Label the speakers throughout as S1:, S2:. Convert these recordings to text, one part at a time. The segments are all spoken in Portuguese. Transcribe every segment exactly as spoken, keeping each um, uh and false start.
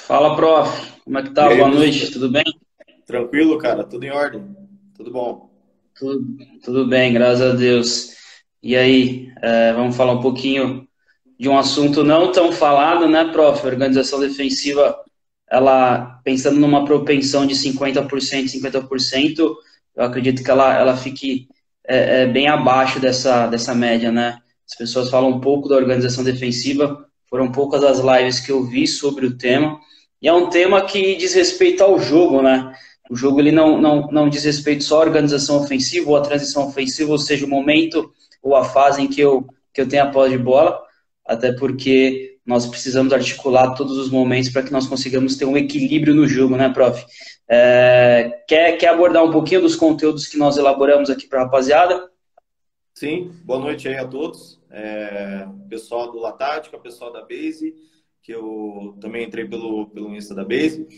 S1: Fala, prof. Como é que
S2: E
S1: tá?
S2: aí,
S1: Boa
S2: Luciano?
S1: noite, tudo bem?
S2: Tranquilo, cara? Tudo em ordem? Tudo bom?
S1: Tudo, tudo bem, graças a Deus. E aí, é, vamos falar um pouquinho de um assunto não tão falado, né, prof? A organização defensiva, ela, pensando numa propensão de cinquenta por cento, cinquenta por cento, eu acredito que ela, ela fique é, é, bem abaixo dessa, dessa média, né? As pessoas falam um pouco da organização defensiva, foram poucas as lives que eu vi sobre o tema, e é um tema que diz respeito ao jogo, né? O jogo ele não, não, não diz respeito só à organização ofensiva ou à transição ofensiva, ou seja, o momento ou a fase em que eu, que eu tenho a posse de bola, até porque nós precisamos articular todos os momentos para que nós consigamos ter um equilíbrio no jogo, né, prof? É, quer, quer abordar um pouquinho dos conteúdos que nós elaboramos aqui para a rapaziada?
S2: Sim, boa noite aí a todos. É, pessoal do Latática, pessoal da Base, que eu também entrei pelo, pelo Insta da Base.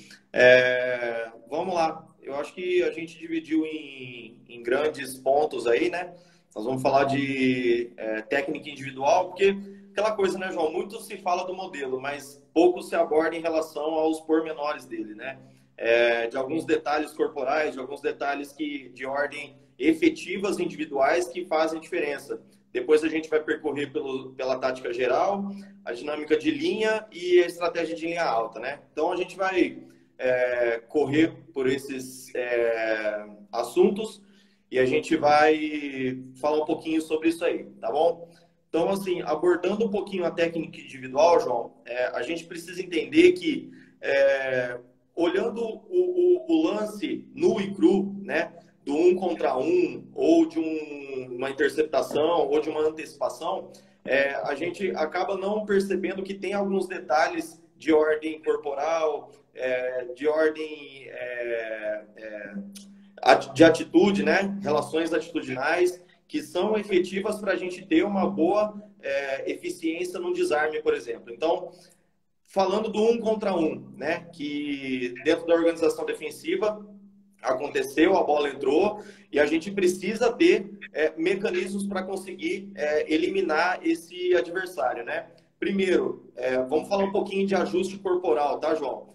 S2: É, vamos lá. Eu acho que a gente dividiu em, em grandes pontos aí, né? Nós vamos falar de é, técnica individual, porque aquela coisa, né, João? Muito se fala do modelo, mas pouco se aborda em relação aos pormenores dele, né? É, de alguns detalhes corporais, de alguns detalhes que de ordem efetivas individuais que fazem diferença. Depois a gente vai percorrer pelo, pela tática geral, a dinâmica de linha e a estratégia de linha alta, né? Então a gente vai é, correr por esses é, assuntos e a gente vai falar um pouquinho sobre isso aí, tá bom? Então, assim, abordando um pouquinho a técnica individual, João, é, a gente precisa entender que, é, olhando o, o, o lance nu e cru, né? Do um contra um, ou de um, uma interceptação, ou de uma antecipação, é, a gente acaba não percebendo que tem alguns detalhes de ordem corporal, é, de ordem é, é, de atitude, né? Relações atitudinais, que são efetivas para a gente ter uma boa é, eficiência no desarme, por exemplo. Então, falando do um contra um, né? Que dentro da organização defensiva aconteceu, a bola entrou e a gente precisa ter é, mecanismos para conseguir é, eliminar esse adversário, né? Primeiro, é, vamos falar um pouquinho de ajuste corporal, tá, João?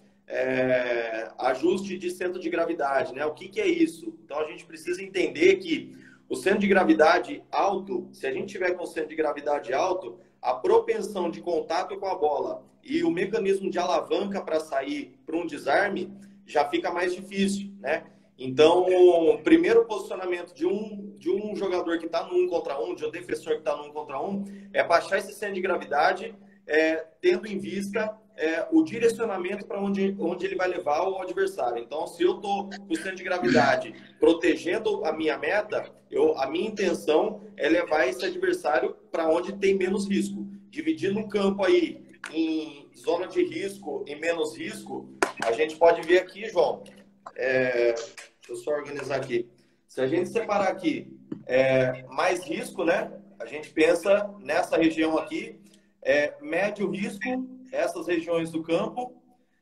S2: É, ajuste de centro de gravidade, né? O que, que é isso? Então a gente precisa entender que o centro de gravidade alto, se a gente tiver com o centro de gravidade alto, a propensão de contato com a bola e o mecanismo de alavanca para sair para um desarme já fica mais difícil, né? Então, o primeiro posicionamento de um, de um jogador que está no um contra um, de um defensor que está no um contra um, é baixar esse centro de gravidade, é, tendo em vista é, o direcionamento para onde, onde ele vai levar o adversário. Então, se eu estou com o centro de gravidade protegendo a minha meta, eu, a minha intenção é levar esse adversário para onde tem menos risco. Dividindo o campo aí em zona de risco e menos risco, a gente pode ver aqui, João, é, deixa eu só organizar aqui. Se a gente separar aqui é, mais risco, né? A gente pensa nessa região aqui, é, médio risco, essas regiões do campo,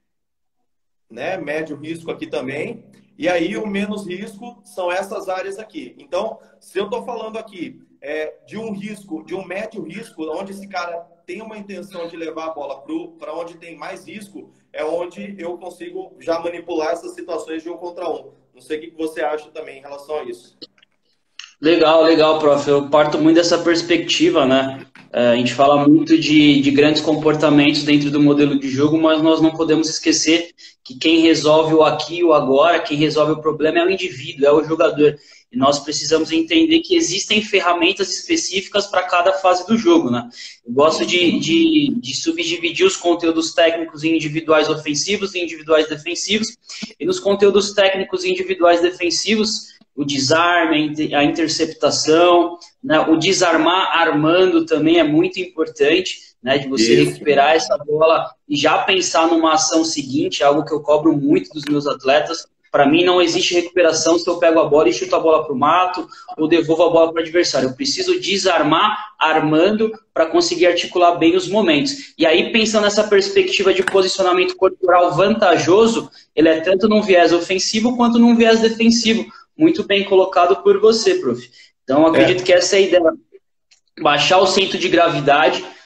S2: né? Médio risco aqui também. E aí o menos risco são essas áreas aqui. Então, se eu estou falando aqui é, de um risco, de um médio risco, onde esse cara tem uma intenção de levar a bola para onde tem mais risco, é onde eu consigo já manipular essas situações de um contra um. Não sei o que você acha também em relação a isso.
S1: Legal, legal, prof. Eu parto muito dessa perspectiva, né? É, a gente fala muito de, de grandes comportamentos dentro do modelo de jogo, mas nós não podemos esquecer que quem resolve o aqui e o agora, quem resolve o problema é o indivíduo, é o jogador. E nós precisamos entender que existem ferramentas específicas para cada fase do jogo, né? Eu gosto de, de, de subdividir os conteúdos técnicos em individuais ofensivos e individuais defensivos. E nos conteúdos técnicos e individuais defensivos, o desarme, a interceptação, né? O desarmar armando também é muito importante, né? De você
S2: Isso.
S1: recuperar essa bola e já pensar numa ação seguinte, algo que eu cobro muito dos meus atletas. Para mim não existe recuperação se eu pego a bola e chuto a bola para o mato ou devolvo a bola para o adversário. Eu preciso desarmar armando para conseguir articular bem os momentos. E aí, pensando nessa perspectiva de posicionamento corporal vantajoso, ele é tanto num viés ofensivo quanto num viés defensivo. Muito bem colocado por você, prof. Então, acredito
S2: É,
S1: que essa é a ideia. Baixar o centro de gravidade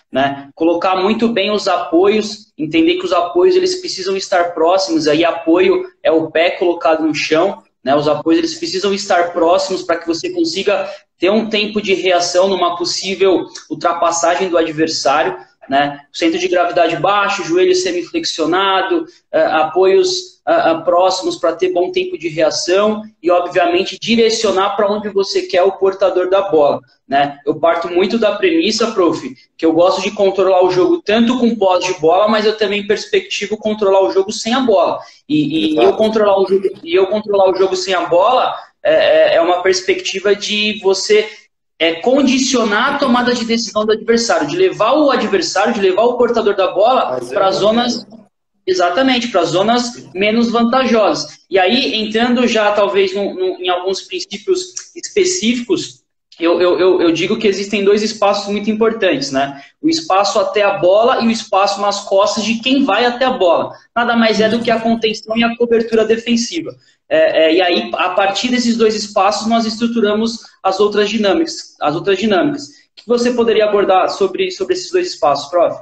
S1: né? Colocar muito bem os apoios, entender que os apoios eles precisam estar próximos, aí apoio é o pé colocado no chão, né? Os apoios eles precisam estar próximos para que você consiga ter um tempo de reação numa possível ultrapassagem do adversário, né? Centro de gravidade baixo, joelho semiflexionado, uh, apoios uh, uh, próximos para ter bom tempo de reação e, obviamente, direcionar para onde você quer o portador da bola, né? Eu parto muito da premissa, prof, que eu gosto de controlar o jogo tanto com posse de bola, mas eu também perspectivo controlar o jogo sem a bola. E, e, eu, controlar o jogo, e eu controlar o jogo sem a bola é, é uma perspectiva de você... é condicionar a tomada de decisão do adversário, de levar o adversário, de levar o portador da bola para zonas, exatamente, para zonas menos vantajosas. E aí, entrando já talvez no, no, em alguns princípios específicos, eu, eu, eu digo que existem dois espaços muito importantes, né? O espaço até a bola e o espaço nas costas de quem vai até a bola. Nada mais é do que a contenção e a cobertura defensiva. É, é, e aí, a partir desses dois espaços, nós estruturamos as outras dinâmicas. As outras dinâmicas. O que você poderia abordar sobre, sobre esses dois espaços, prof?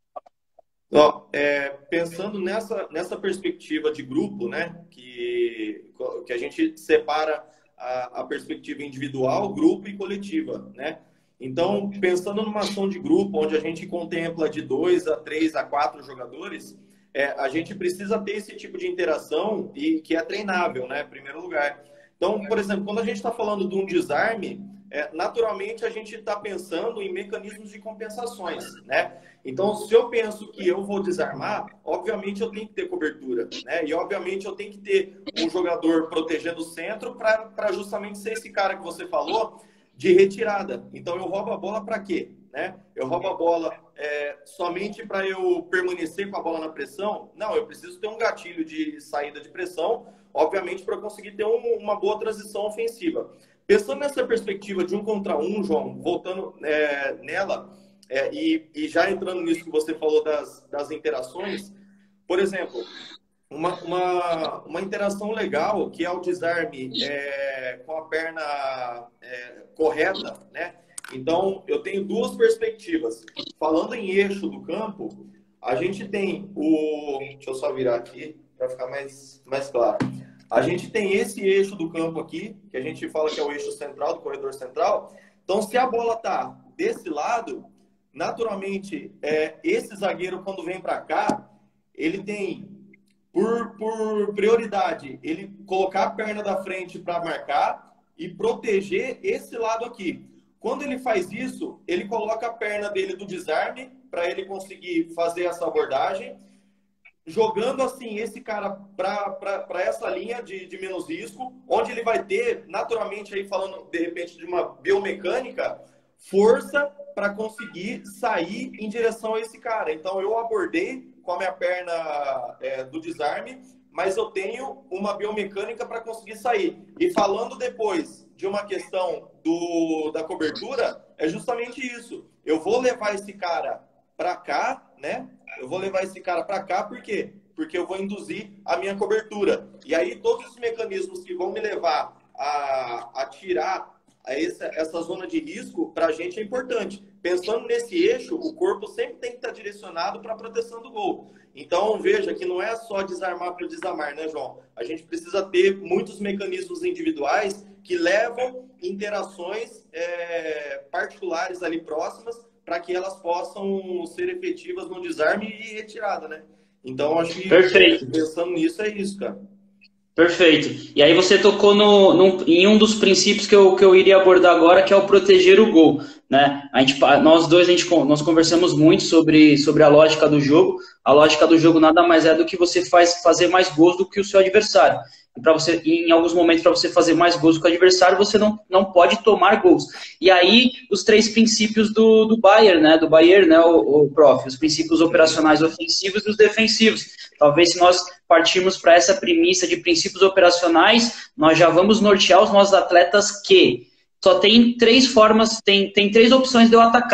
S2: Ó, é, pensando nessa, nessa perspectiva de grupo, né, que, que a gente separa a, a perspectiva individual, grupo e coletiva, né? Então, pensando numa ação de grupo, onde a gente contempla de dois a três a quatro jogadores, é, a gente precisa ter esse tipo de interação e que é treinável, né, em primeiro lugar. Então, por exemplo, quando a gente está falando de um desarme, é, naturalmente a gente está pensando em mecanismos de compensações, né? Então, se eu penso que eu vou desarmar, obviamente eu tenho que ter cobertura, né? E obviamente eu tenho que ter um jogador protegendo o centro para justamente ser esse cara que você falou de retirada. Então, eu roubo a bola para quê? Né? Eu roubo a bola é, somente para eu permanecer com a bola na pressão? Não, eu preciso ter um gatilho de saída de pressão, obviamente, para conseguir ter um, uma boa transição ofensiva. Pensando nessa perspectiva de um contra um, João, voltando é, nela, é, e, e já entrando nisso que você falou das, das interações, por exemplo, uma, uma, uma interação legal que é o desarme é, com a perna é, correta, né? Então, eu tenho duas perspectivas. Falando em eixo do campo, a gente tem o... Deixa eu só virar aqui para ficar mais, mais claro. A gente tem esse eixo do campo aqui, que a gente fala que é o eixo central, do corredor central. Então, se a bola está desse lado, naturalmente, é, esse zagueiro, quando vem para cá, ele tem, por, por prioridade, ele colocar a perna da frente para marcar e proteger esse lado aqui. Quando ele faz isso, ele coloca a perna dele do desarme para ele conseguir fazer essa abordagem, jogando assim esse cara para essa linha de, de menos risco, onde ele vai ter, naturalmente, aí falando de repente de uma biomecânica, força para conseguir sair em direção a esse cara. Então eu abordei com a minha perna é, do desarme, mas eu tenho uma biomecânica para conseguir sair. E falando depois de uma questão do, da cobertura, é justamente isso. Eu vou levar esse cara para cá, né? Eu vou levar esse cara para cá, por quê? Porque eu vou induzir a minha cobertura. E aí todos os mecanismos que vão me levar a, a tirar a essa, essa zona de risco, para a gente é importante. Pensando nesse eixo, o corpo sempre tem que estar direcionado para a proteção do gol. Então, veja que não é só desarmar por desarmar, né, João? A gente precisa ter muitos mecanismos individuais que levam interações é, particulares ali próximas para que elas possam ser efetivas no desarme e retirada, né? Então, acho que
S1: Perfeito.
S2: Pensando nisso, é isso, cara.
S1: Perfeito. E aí você tocou no, no, em um dos princípios que eu, que eu iria abordar agora, que é o proteger o gol, né? A gente, nós dois, a gente, nós conversamos muito sobre, sobre a lógica do jogo. A lógica do jogo nada mais é do que você faz, fazer mais gols do que o seu adversário. E para você, em alguns momentos, para você fazer mais gols do que o adversário, você não, não pode tomar gols. E aí, os três princípios do, do Bayern, né? Do Bayern, né, o, o prof? Os princípios operacionais ofensivos e os defensivos. Talvez se nós partirmos para essa premissa de princípios operacionais, nós já vamos nortear os nossos atletas que só tem três formas, tem, tem três opções de eu atacar.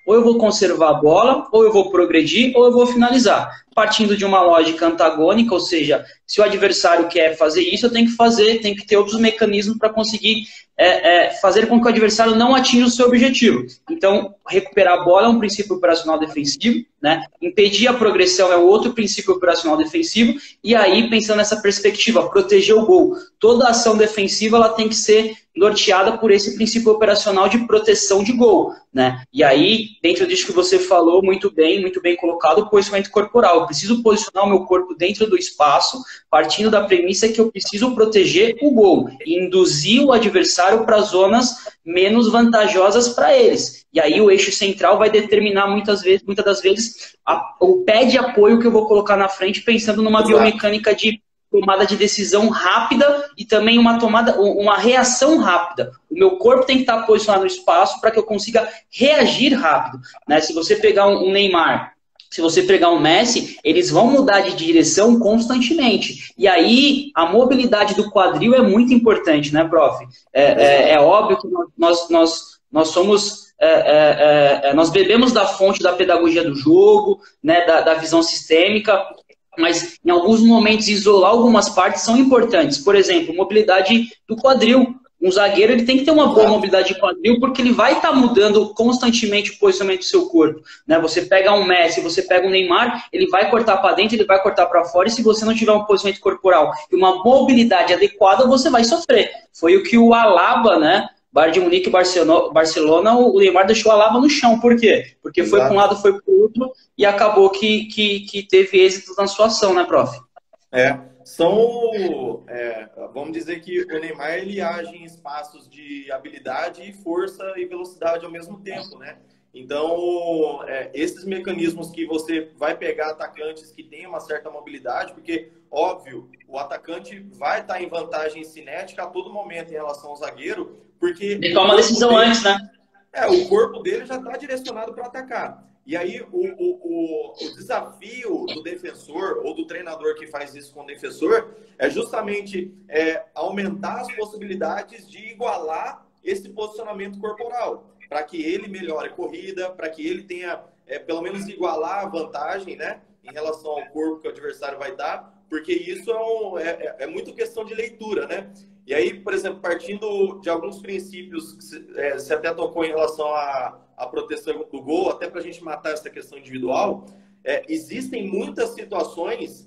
S1: ou eu vou conservar a bola, ou eu vou progredir, ou eu vou finalizar. Partindo de uma lógica antagônica, ou seja, se o adversário quer fazer isso, eu tenho que fazer, tenho que ter outros mecanismos para conseguir é, é, fazer com que o adversário não atinja o seu objetivo. Então, recuperar a bola é um princípio operacional defensivo, né? Impedir a progressão é outro princípio operacional defensivo, e aí, pensando nessa perspectiva, proteger o gol. Toda ação defensiva ela tem que ser norteada por esse princípio operacional de proteção de gol, né? E aí, dentro disso que você falou, muito bem, muito bem colocado, o posicionamento corporal. Eu preciso posicionar o meu corpo dentro do espaço, partindo da premissa que eu preciso proteger o gol e induzir o adversário para zonas menos vantajosas para eles. E aí o eixo central vai determinar muitas vezes, muitas das vezes a, o pé de apoio que eu vou colocar na frente, pensando numa
S2: Exato.
S1: biomecânica de tomada de decisão rápida e também uma tomada, uma reação rápida. O meu corpo tem que estar posicionado no espaço para que eu consiga reagir rápido, né? Se você pegar um, um Neymar, se você pegar um Messi, eles vão mudar de direção constantemente. E aí, a mobilidade do quadril é muito importante, né, prof? É, é, é óbvio que nós, nós, nós somos... É, é, é, nós bebemos da fonte da pedagogia do jogo, né, da, da visão sistêmica, mas em alguns momentos isolar algumas partes são importantes. Por exemplo, mobilidade do quadril. Um zagueiro ele tem que ter uma boa mobilidade de quadril porque ele vai estar tá mudando constantemente o posicionamento do seu corpo, né? Você pega um Messi, você pega um Neymar, ele vai cortar para dentro, ele vai cortar para fora, e se você não tiver um posicionamento corporal e uma mobilidade adequada, você vai sofrer. Foi o que o Alaba, né? Bayern de Munique e Barcelona, o Neymar deixou a Alaba no chão. Por quê? Porque foi para um lado, foi para o outro e acabou que, que, que teve êxito na sua ação, né, prof?
S2: É, são, é, vamos dizer que o Neymar ele age em espaços de habilidade e força e velocidade ao mesmo tempo, né? Então, é, esses mecanismos que você vai pegar atacantes que têm uma certa mobilidade, porque, óbvio, o atacante vai estar em vantagem cinética a todo momento em relação ao zagueiro, porque...
S1: Ele toma uma decisão dele, antes, né?
S2: É, o corpo dele já está direcionado para atacar. E aí, o, o, o, o desafio do defensor ou do treinador que faz isso com o defensor é justamente é, aumentar as possibilidades de igualar esse posicionamento corporal, para que ele melhore a corrida, para que ele tenha, é, pelo menos, igualar a vantagem, né, em relação ao corpo que o adversário vai dar, porque isso é, um, é, é muito questão de leitura, né? E aí, por exemplo, partindo de alguns princípios que é, você até tocou em relação à, à proteção do gol, até para a gente matar essa questão individual, é, existem muitas situações,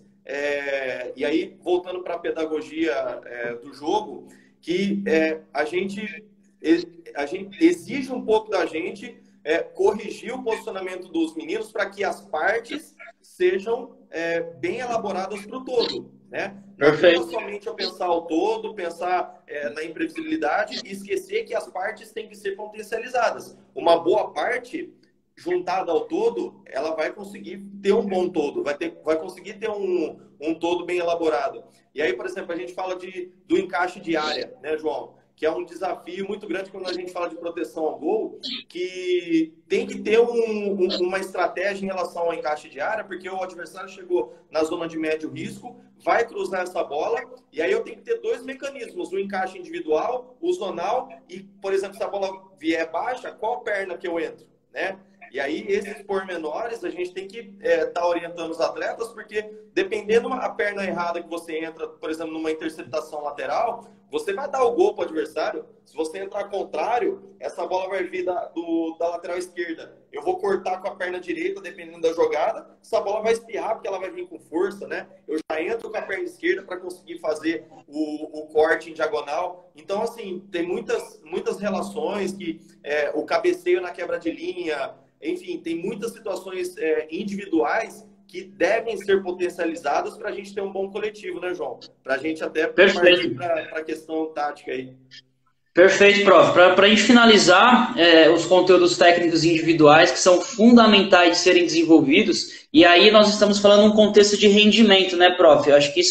S2: é, e aí, voltando para a pedagogia é, do jogo, que é, a gente... a gente exige um pouco da gente é, corrigir o posicionamento dos meninos para que as partes sejam é, bem elaboradas para o todo, né? Não é somente eu pensar o todo, pensar é, na imprevisibilidade e esquecer que as partes têm que ser potencializadas. Uma boa parte, juntada ao todo, ela vai conseguir ter um bom todo, vai, ter, vai conseguir ter um, um todo bem elaborado. E aí, por exemplo, a gente fala de, do encaixe de área, né, João? Que é um desafio muito grande quando a gente fala de proteção ao gol, que tem que ter um, um, uma estratégia em relação ao encaixe de área, porque o adversário chegou na zona de médio risco, vai cruzar essa bola, e aí eu tenho que ter dois mecanismos, o encaixe individual, o zonal, e, por exemplo, se a bola vier baixa, qual perna que eu entro, né? E aí, esses pormenores, a gente tem que estar é, tá orientando os atletas, porque dependendo da perna errada que você entra, por exemplo, numa interceptação lateral, você vai dar o gol para o adversário. Se você entrar contrário, essa bola vai vir da, do, da lateral esquerda. Eu vou cortar com a perna direita, dependendo da jogada, essa bola vai espirrar, porque ela vai vir com força, né? Eu já entro com a perna esquerda para conseguir fazer o, o corte em diagonal. Então, assim, tem muitas, muitas relações, que é, o cabeceio na quebra de linha... Enfim, tem muitas situações é, individuais que devem ser potencializadas para a gente ter um bom coletivo, né, João? Para a gente até partir para a questão tática aí.
S1: Perfeito, prof. Para a gente finalizar, é, os conteúdos técnicos individuais que são fundamentais de serem desenvolvidos, e aí nós estamos falando num contexto de rendimento, né, prof? Eu acho que isso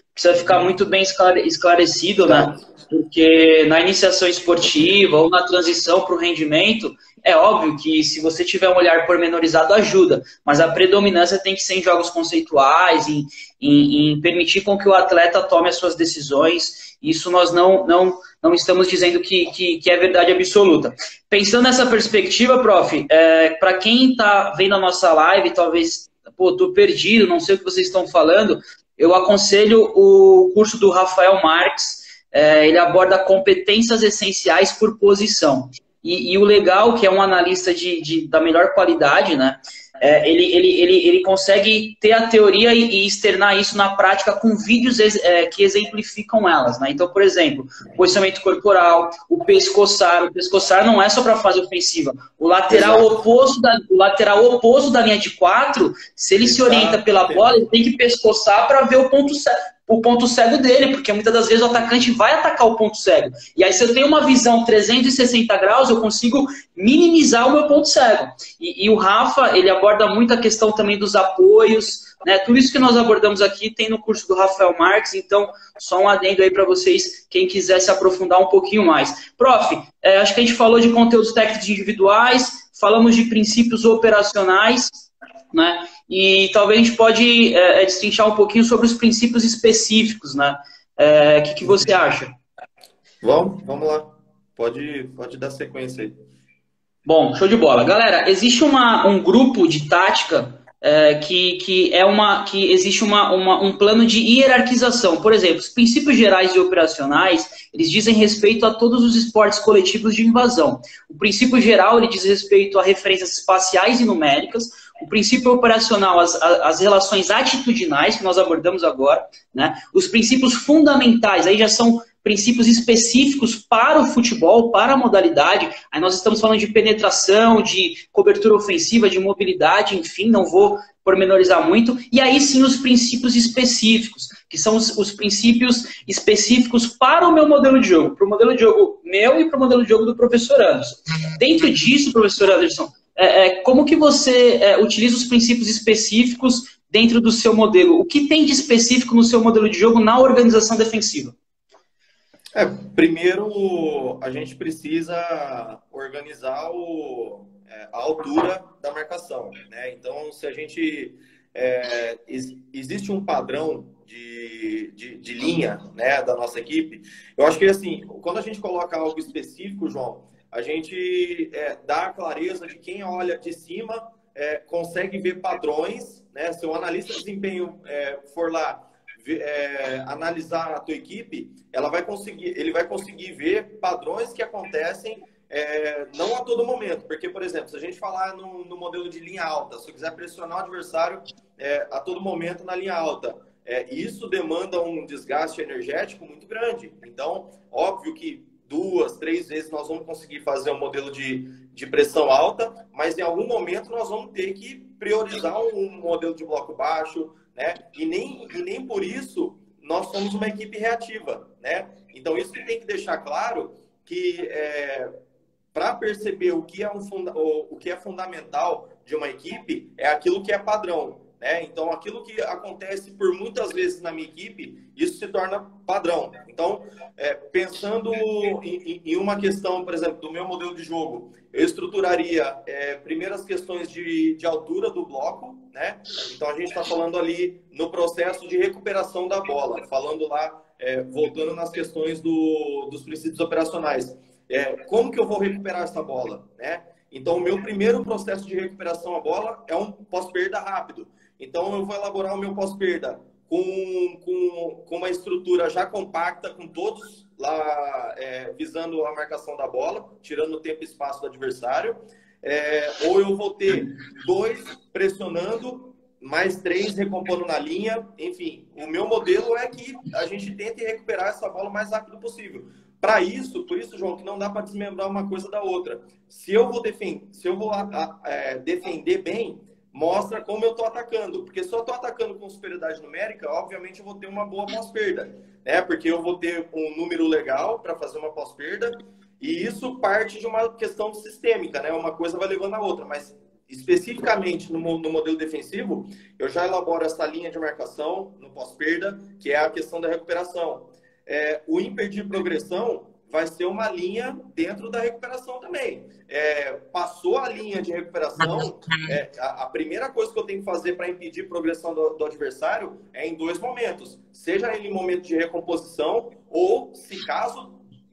S1: precisa ficar muito bem esclarecido, né? Porque na iniciação esportiva ou na transição para o rendimento, é óbvio que se você tiver um olhar pormenorizado, ajuda, mas a predominância tem que ser em jogos conceituais, em, em, em permitir com que o atleta tome as suas decisões. Isso nós não, não, não estamos dizendo que, que, que é verdade absoluta. Pensando nessa perspectiva, prof, é, para quem está vendo a nossa live, talvez, pô, tô perdido, não sei o que vocês estão falando, eu aconselho o curso do Rafael Marques. É, ele aborda competências essenciais por posição. E, e o legal, que é um analista de, de, da melhor qualidade, né? É, ele, ele, ele, ele consegue ter a teoria e, e externar isso na prática com vídeos é, que exemplificam elas, né? Então, por exemplo, posicionamento corporal, o pescoçar. O pescoçar não é só para fase ofensiva. O lateral oposto, da, o lateral oposto da linha de quatro, se ele Exato. se orienta pela bola, ele tem que pescoçar para ver o ponto certo. O ponto cego dele, porque muitas das vezes o atacante vai atacar o ponto cego. E aí, se eu tenho uma visão trezentos e sessenta graus, eu consigo minimizar o meu ponto cego. E, e o Rafa, ele aborda muito a questão também dos apoios, né? Tudo isso que nós abordamos aqui tem no curso do Rafael Marques, então só um adendo aí para vocês, quem quiser se aprofundar um pouquinho mais. Prof, é, acho que a gente falou de conteúdos técnicos individuais, falamos de princípios operacionais, né? E talvez a gente pode é, destrinchar um pouquinho sobre os princípios específicos, né? O é, que, que você acha?
S2: Vamos, vamos lá. Pode, pode dar sequência aí.
S1: Bom, show de bola. Galera, existe uma, um grupo de tática é, que, que é uma que existe uma, uma, um plano de hierarquização. Por exemplo, os princípios gerais e operacionais, eles dizem respeito a todos os esportes coletivos de invasão. O princípio geral, ele diz respeito a referências espaciais e numéricas. O princípio operacional, as, as relações atitudinais, que nós abordamos agora, né? Os princípios fundamentais, aí já são princípios específicos para o futebol, para a modalidade. Aí nós estamos falando de penetração, de cobertura ofensiva, de mobilidade, enfim, não vou pormenorizar muito. E aí sim os princípios específicos, que são os, os princípios específicos para o meu modelo de jogo, para o modelo de jogo meu e para o modelo de jogo do professor Anderson. Dentro disso, professor Anderson, É, é, como que você é, utiliza os princípios específicos dentro do seu modelo? O que tem de específico no seu modelo de jogo na organização defensiva?
S2: É, primeiro, a gente precisa organizar o, é, a altura da marcação, né? Então, se a gente... É, ex, existe um padrão de, de, de linha, né, da nossa equipe. Eu acho que, assim, quando a gente coloca algo específico, João, a gente é, dá a clareza de quem olha de cima é, consegue ver padrões, né? Se o analista de desempenho é, for lá ver, é, analisar a tua equipe, ela vai conseguir, ele vai conseguir ver padrões que acontecem é, não a todo momento. Porque, por exemplo, se a gente falar no, no modelo de linha alta, se eu quiser pressionar o adversário é, a todo momento na linha alta, é, isso demanda um desgaste energético muito grande. Então, óbvio que duas, três vezes nós vamos conseguir fazer um modelo de, de pressão alta, mas em algum momento nós vamos ter que priorizar um, um modelo de bloco baixo, né? E nem, e nem por isso nós somos uma equipe reativa, né? Então isso que tem que deixar claro que é, para perceber o que, é um funda o, o que é fundamental de uma equipe é aquilo que é padrão. Né? Então, aquilo que acontece por muitas vezes na minha equipe, isso se torna padrão. Então, é, pensando em, em uma questão, por exemplo, do meu modelo de jogo, eu estruturaria é, primeiro as questões de, de altura do bloco, né? Então, a gente está falando ali no processo de recuperação da bola, falando lá, é, voltando nas questões do, dos princípios operacionais. É, como que eu vou recuperar essa bola, né? Então, o meu primeiro processo de recuperação à bola é um pós-perda rápido. Então, eu vou elaborar o meu pós-perda com, com, com uma estrutura já compacta, com todos lá é, visando a marcação da bola, tirando o tempo e espaço do adversário. É, ou eu vou ter dois pressionando, mais três recompondo na linha. Enfim, o meu modelo é que a gente tente recuperar essa bola o mais rápido possível. Para isso, por isso, João, que não dá para desmembrar uma coisa da outra. Se eu vou, defend se eu vou a, a, é, defender bem, mostra como eu estou atacando. Porque se eu estou atacando com superioridade numérica, obviamente eu vou ter uma boa pós-perda, né? Porque eu vou ter um número legal para fazer uma pós-perda, e isso parte de uma questão sistêmica, né? Uma coisa vai levando a outra, mas especificamente no, no modelo defensivo, eu já elaboro essa linha de marcação no pós-perda, que é a questão da recuperação. É, o impedir progressão vai ser uma linha dentro da recuperação também. É, passou a linha de recuperação, é, a, a primeira coisa que eu tenho que fazer para impedir progressão do, do adversário é em dois momentos. Seja ele em momento de recomposição ou, se caso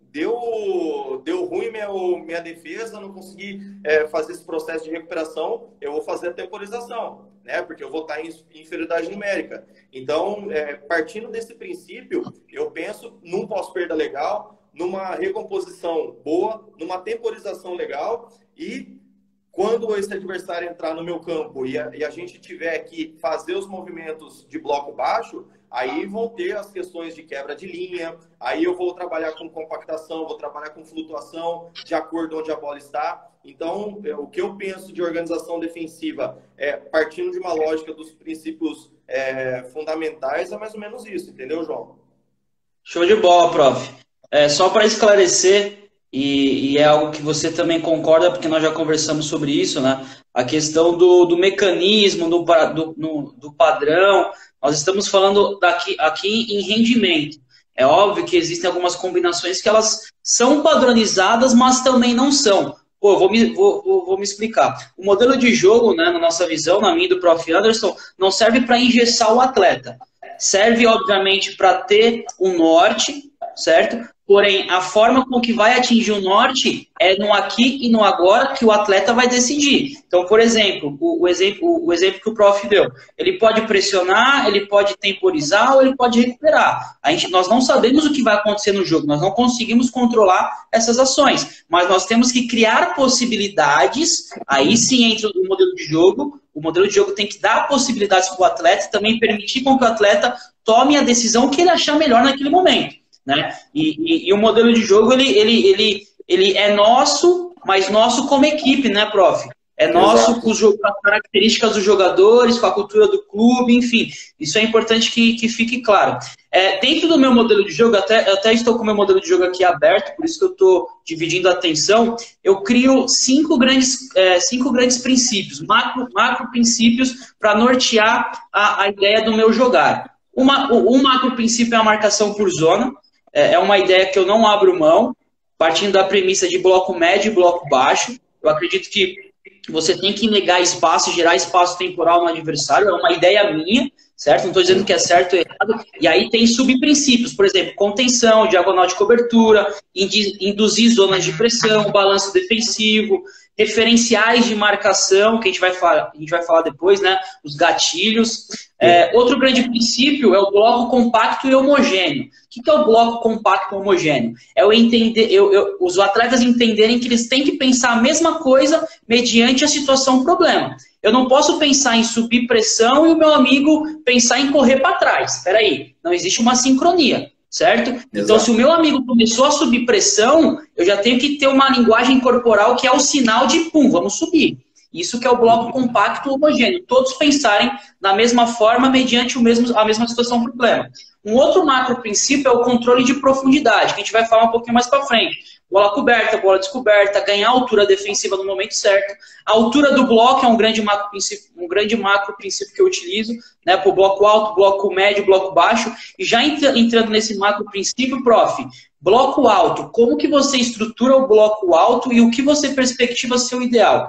S2: deu, deu ruim minha, minha defesa, não consegui é, fazer esse processo de recuperação, eu vou fazer a temporização, né? Porque eu vou estar em inferioridade numérica. Então, é, partindo desse princípio, eu penso num pós-perda legal, numa recomposição boa, numa temporização legal e quando esse adversário entrar no meu campo e a, e a gente tiver que fazer os movimentos de bloco baixo, aí vão ter as questões de quebra de linha, aí eu vou trabalhar com compactação, vou trabalhar com flutuação de acordo onde a bola está. Então, é, o que eu penso de organização defensiva, é, partindo de uma lógica dos princípios é, fundamentais, é mais ou menos isso, entendeu, João?
S1: Show de bola, prof. É, só para esclarecer, e, e é algo que você também concorda, porque nós já conversamos sobre isso, né? A questão do, do mecanismo, do, do, no, do padrão, nós estamos falando daqui, aqui em rendimento. É óbvio que existem algumas combinações que elas são padronizadas, mas também não são. Pô, eu vou me, vou, vou, vou me explicar. O modelo de jogo, né, na nossa visão, na minha e do prof Anderson, não serve para engessar o atleta. Serve, obviamente, para ter um norte, certo? Porém, a forma com que vai atingir o norte é no aqui e no agora que o atleta vai decidir. Então, por exemplo, o, o, exemplo, o exemplo que o prof deu. Ele pode pressionar, ele pode temporizar ou ele pode recuperar. A gente, nós não sabemos o que vai acontecer no jogo, nós não conseguimos controlar essas ações. Mas nós temos que criar possibilidades, aí sim entra o modelo de jogo. O modelo de jogo tem que dar possibilidades para o atleta e também permitir com que o atleta tome a decisão que ele achar melhor naquele momento. Né? E, e, e o modelo de jogo ele, ele, ele, ele é nosso, mas nosso como equipe, né, prof? É nosso Exato. Com, os, com as características dos jogadores, com a cultura do clube, enfim. Isso é importante que, que fique claro. É, dentro do meu modelo de jogo, até, eu até estou com o meu modelo de jogo aqui aberto, por isso que eu estou dividindo a atenção, eu crio cinco grandes, é, cinco grandes princípios, macro, macro princípios para nortear a, a ideia do meu jogar. Uma, o, um macro princípio é a marcação por zona. É uma ideia que eu não abro mão, partindo da premissa de bloco médio e bloco baixo. Eu acredito que você tem que negar espaço, gerar espaço temporal no adversário. É uma ideia minha, certo? Não estou dizendo que é certo ou errado. E aí tem subprincípios, por exemplo, contenção, diagonal de cobertura, induzir zonas de pressão, balanço defensivo, referenciais de marcação, que a gente vai falar, a gente vai falar depois, né? Os gatilhos. É, outro grande princípio é o bloco compacto e homogêneo. O que é o bloco compacto e homogêneo? É o entender, eu, eu, os atletas entenderem que eles têm que pensar a mesma coisa mediante a situação problema. Eu não posso pensar em subir pressão e o meu amigo pensar em correr para trás. Espera aí, não existe uma sincronia, certo? Exato. Então, se o meu amigo começou a subir pressão, eu já tenho que ter uma linguagem corporal que é o sinal de pum, vamos subir. Isso que é o bloco compacto homogêneo. Todos pensarem da mesma forma mediante o mesmo, a mesma situação problema. Um outro macro princípio é o controle de profundidade, que a gente vai falar um pouquinho mais para frente. Bola coberta, bola descoberta, ganhar altura defensiva no momento certo. A altura do bloco é um grande macro princípio, um grande macro princípio que eu utilizo, né, para o bloco alto, bloco médio, bloco baixo. E já entrando nesse macro princípio, prof, bloco alto, como que você estrutura o bloco alto e o que você perspectiva ser o ideal?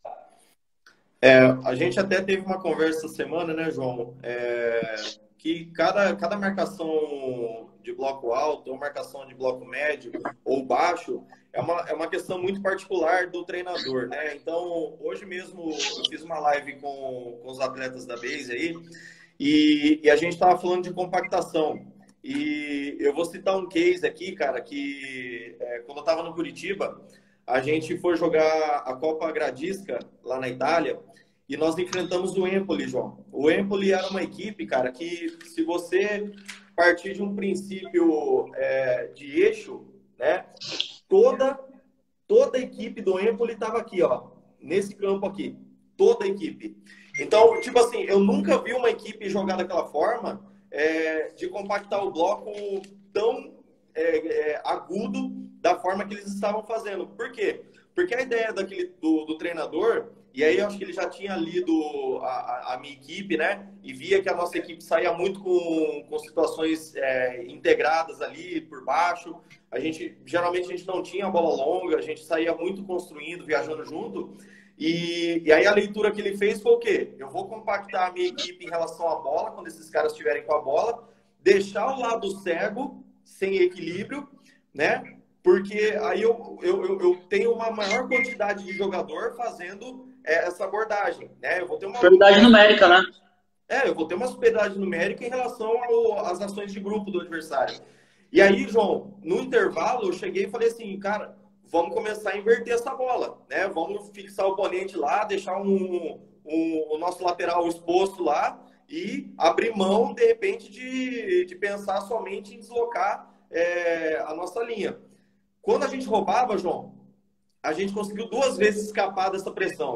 S2: É, a gente até teve uma conversa essa semana, né, João? É, que cada, cada marcação de bloco alto ou marcação de bloco médio ou baixo é uma, é uma questão muito particular do treinador, né? Então, hoje mesmo eu fiz uma live com, com os atletas da Base aí e, e a gente estava falando de compactação. E eu vou citar um case aqui, cara, que é, quando eu estava no Curitiba, a gente foi jogar a Copa Gradisca lá na Itália e nós enfrentamos o Empoli, João. O Empoli era uma equipe, cara, que se você partir de um princípio é, de eixo, né, toda, toda a equipe do Empoli estava aqui, ó, nesse campo aqui. Toda a equipe. Então, tipo assim, eu nunca vi uma equipe jogar daquela forma é, de compactar o bloco tão é, é, agudo da forma que eles estavam fazendo. Por quê? Porque a ideia daquele, do, do treinador E aí eu acho que ele já tinha lido a, a, a minha equipe, né? E via que a nossa equipe saía muito com, com situações é, integradas ali por baixo. A gente, geralmente a gente não tinha bola longa, a gente saía muito construindo, viajando junto. E, e aí a leitura que ele fez foi o quê? Eu vou compactar a minha equipe em relação à bola, quando esses caras estiverem com a bola, deixar o lado cego, sem equilíbrio, né? Porque aí eu, eu, eu tenho uma maior quantidade de jogador fazendo é, essa abordagem, né? Eu vou ter uma
S1: superioridade numérica, né?
S2: É, eu vou ter uma superioridade numérica em relação às ações de grupo do adversário. E aí, João, no intervalo, eu cheguei e falei assim, cara, vamos começar a inverter essa bola, né? Vamos fixar o oponente lá, deixar um, um, o nosso lateral exposto lá e abrir mão, de repente, de, de pensar somente em deslocar é, a nossa linha. Quando a gente roubava, João, a gente conseguiu duas vezes escapar dessa pressão.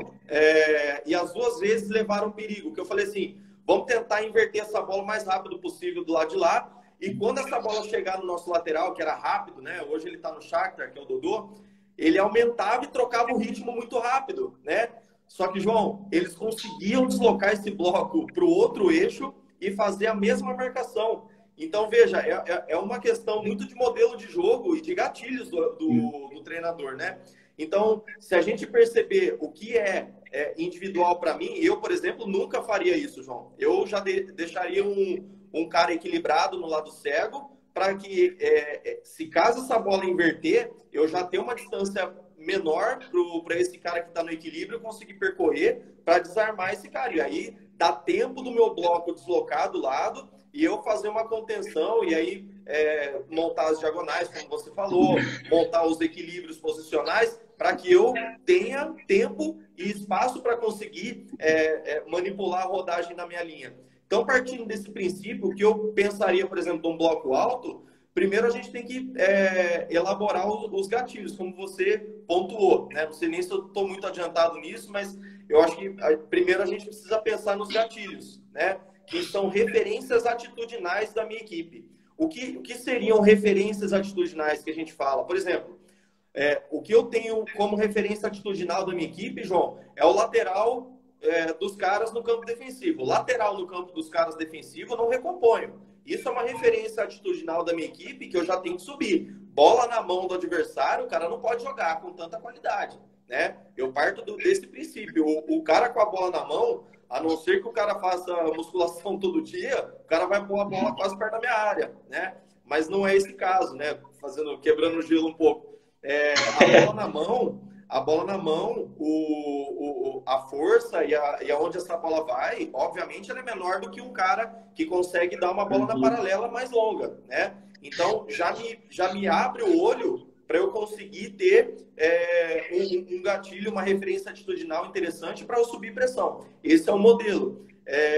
S2: É, e as duas vezes levaram perigo. Que eu falei assim, vamos tentar inverter essa bola o mais rápido possível do lado de lá. E quando essa bola chegar no nosso lateral, que era rápido, né? Hoje ele está no Shakhtar, que é o Dodô, ele aumentava e trocava o ritmo muito rápido, né? Só que, João, eles conseguiam deslocar esse bloco para o outro eixo e fazer a mesma marcação. Então, veja, é, é uma questão muito de modelo de jogo e de gatilhos do, do, do treinador, né? Então, se a gente perceber o que é, é individual para mim, eu, por exemplo, nunca faria isso, João. Eu já de, deixaria um, um cara equilibrado no lado cego para que, é, se caso essa bola inverter, eu já tenho uma distância menor para esse cara que está no equilíbrio conseguir percorrer para desarmar esse cara. E aí, dá tempo do meu bloco deslocar do lado e eu fazer uma contenção e aí é, montar as diagonais, como você falou, montar os equilíbrios posicionais para que eu tenha tempo e espaço para conseguir é, é, manipular a rodagem da minha linha. Então, partindo desse princípio, o que eu pensaria, por exemplo, de um bloco alto, primeiro a gente tem que é, elaborar os, os gatilhos, como você pontuou, né? Não sei nem se eu estou muito adiantado nisso, mas eu acho que primeiro a gente precisa pensar nos gatilhos, né? Que são referências atitudinais da minha equipe. O que, o que seriam referências atitudinais que a gente fala? Por exemplo, é, o que eu tenho como referência atitudinal da minha equipe, João, é o lateral é, dos caras no campo defensivo. O lateral no campo dos caras defensivo eu não recomponho. Isso é uma referência atitudinal da minha equipe que eu já tenho que subir. Bola na mão do adversário, o cara não pode jogar com tanta qualidade, né? Eu parto do, desse princípio. O, o cara com a bola na mão, a não ser que o cara faça musculação todo dia, o cara vai pôr a bola quase perto da minha área, né? Mas não é esse caso, né? Fazendo, quebrando o gelo um pouco. É, a bola na mão, a bola na mão, o, o, a força e, a, e aonde essa bola vai, obviamente ela é menor do que um cara que consegue dar uma bola na paralela mais longa, né? Então, já me, já me abre o olho para eu conseguir ter é, um, um gatilho, uma referência atitudinal interessante para eu subir pressão. Esse é o modelo.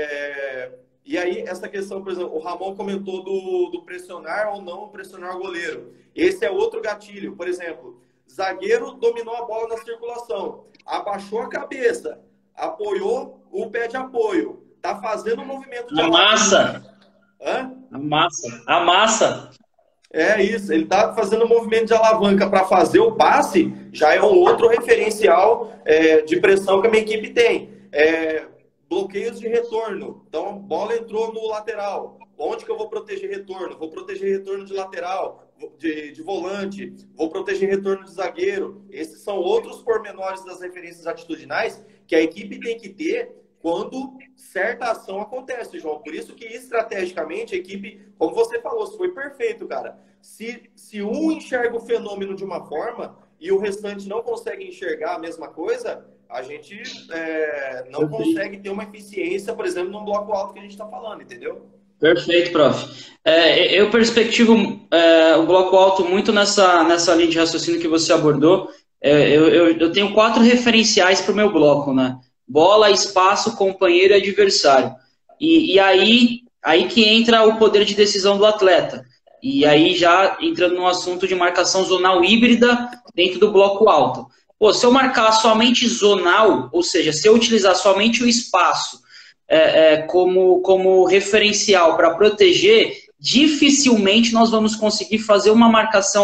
S2: É, e aí, essa questão, por exemplo, o Ramon comentou do, do pressionar ou não pressionar o goleiro. Esse é outro gatilho. Por exemplo, zagueiro dominou a bola na circulação, abaixou a cabeça, apoiou o pé de apoio, tá fazendo um movimento de...
S1: Amassa! Hã? Amassa! Amassa!
S2: É isso, ele tá fazendo um movimento de alavanca para fazer o passe, já é um outro referencial é, de pressão que a minha equipe tem. É, bloqueios de retorno. Então, bola entrou no lateral. Onde que eu vou proteger retorno? Vou proteger retorno de lateral, de, de volante, vou proteger retorno de zagueiro. Esses são outros pormenores das referências atitudinais que a equipe tem que ter quando certa ação acontece, João. Por isso que, estrategicamente, a equipe, como você falou, foi perfeito, cara. Se, se um enxerga o fenômeno de uma forma e o restante não consegue enxergar a mesma coisa, a gente é, não consegue ter uma eficiência, por exemplo, num bloco alto que a gente está falando, entendeu?
S1: Perfeito, prof. É, eu perspectivo é, o bloco alto muito nessa, nessa linha de raciocínio que você abordou. É, eu, eu, eu tenho quatro referenciais para o meu bloco, né? Bola, espaço, companheiro e adversário. E, e aí, aí que entra o poder de decisão do atleta. E aí já entrando no assunto de marcação zonal híbrida dentro do bloco alto. Pô, se eu marcar somente zonal, ou seja, se eu utilizar somente o espaço é, é, como, como referencial para proteger, dificilmente nós vamos conseguir fazer uma marcação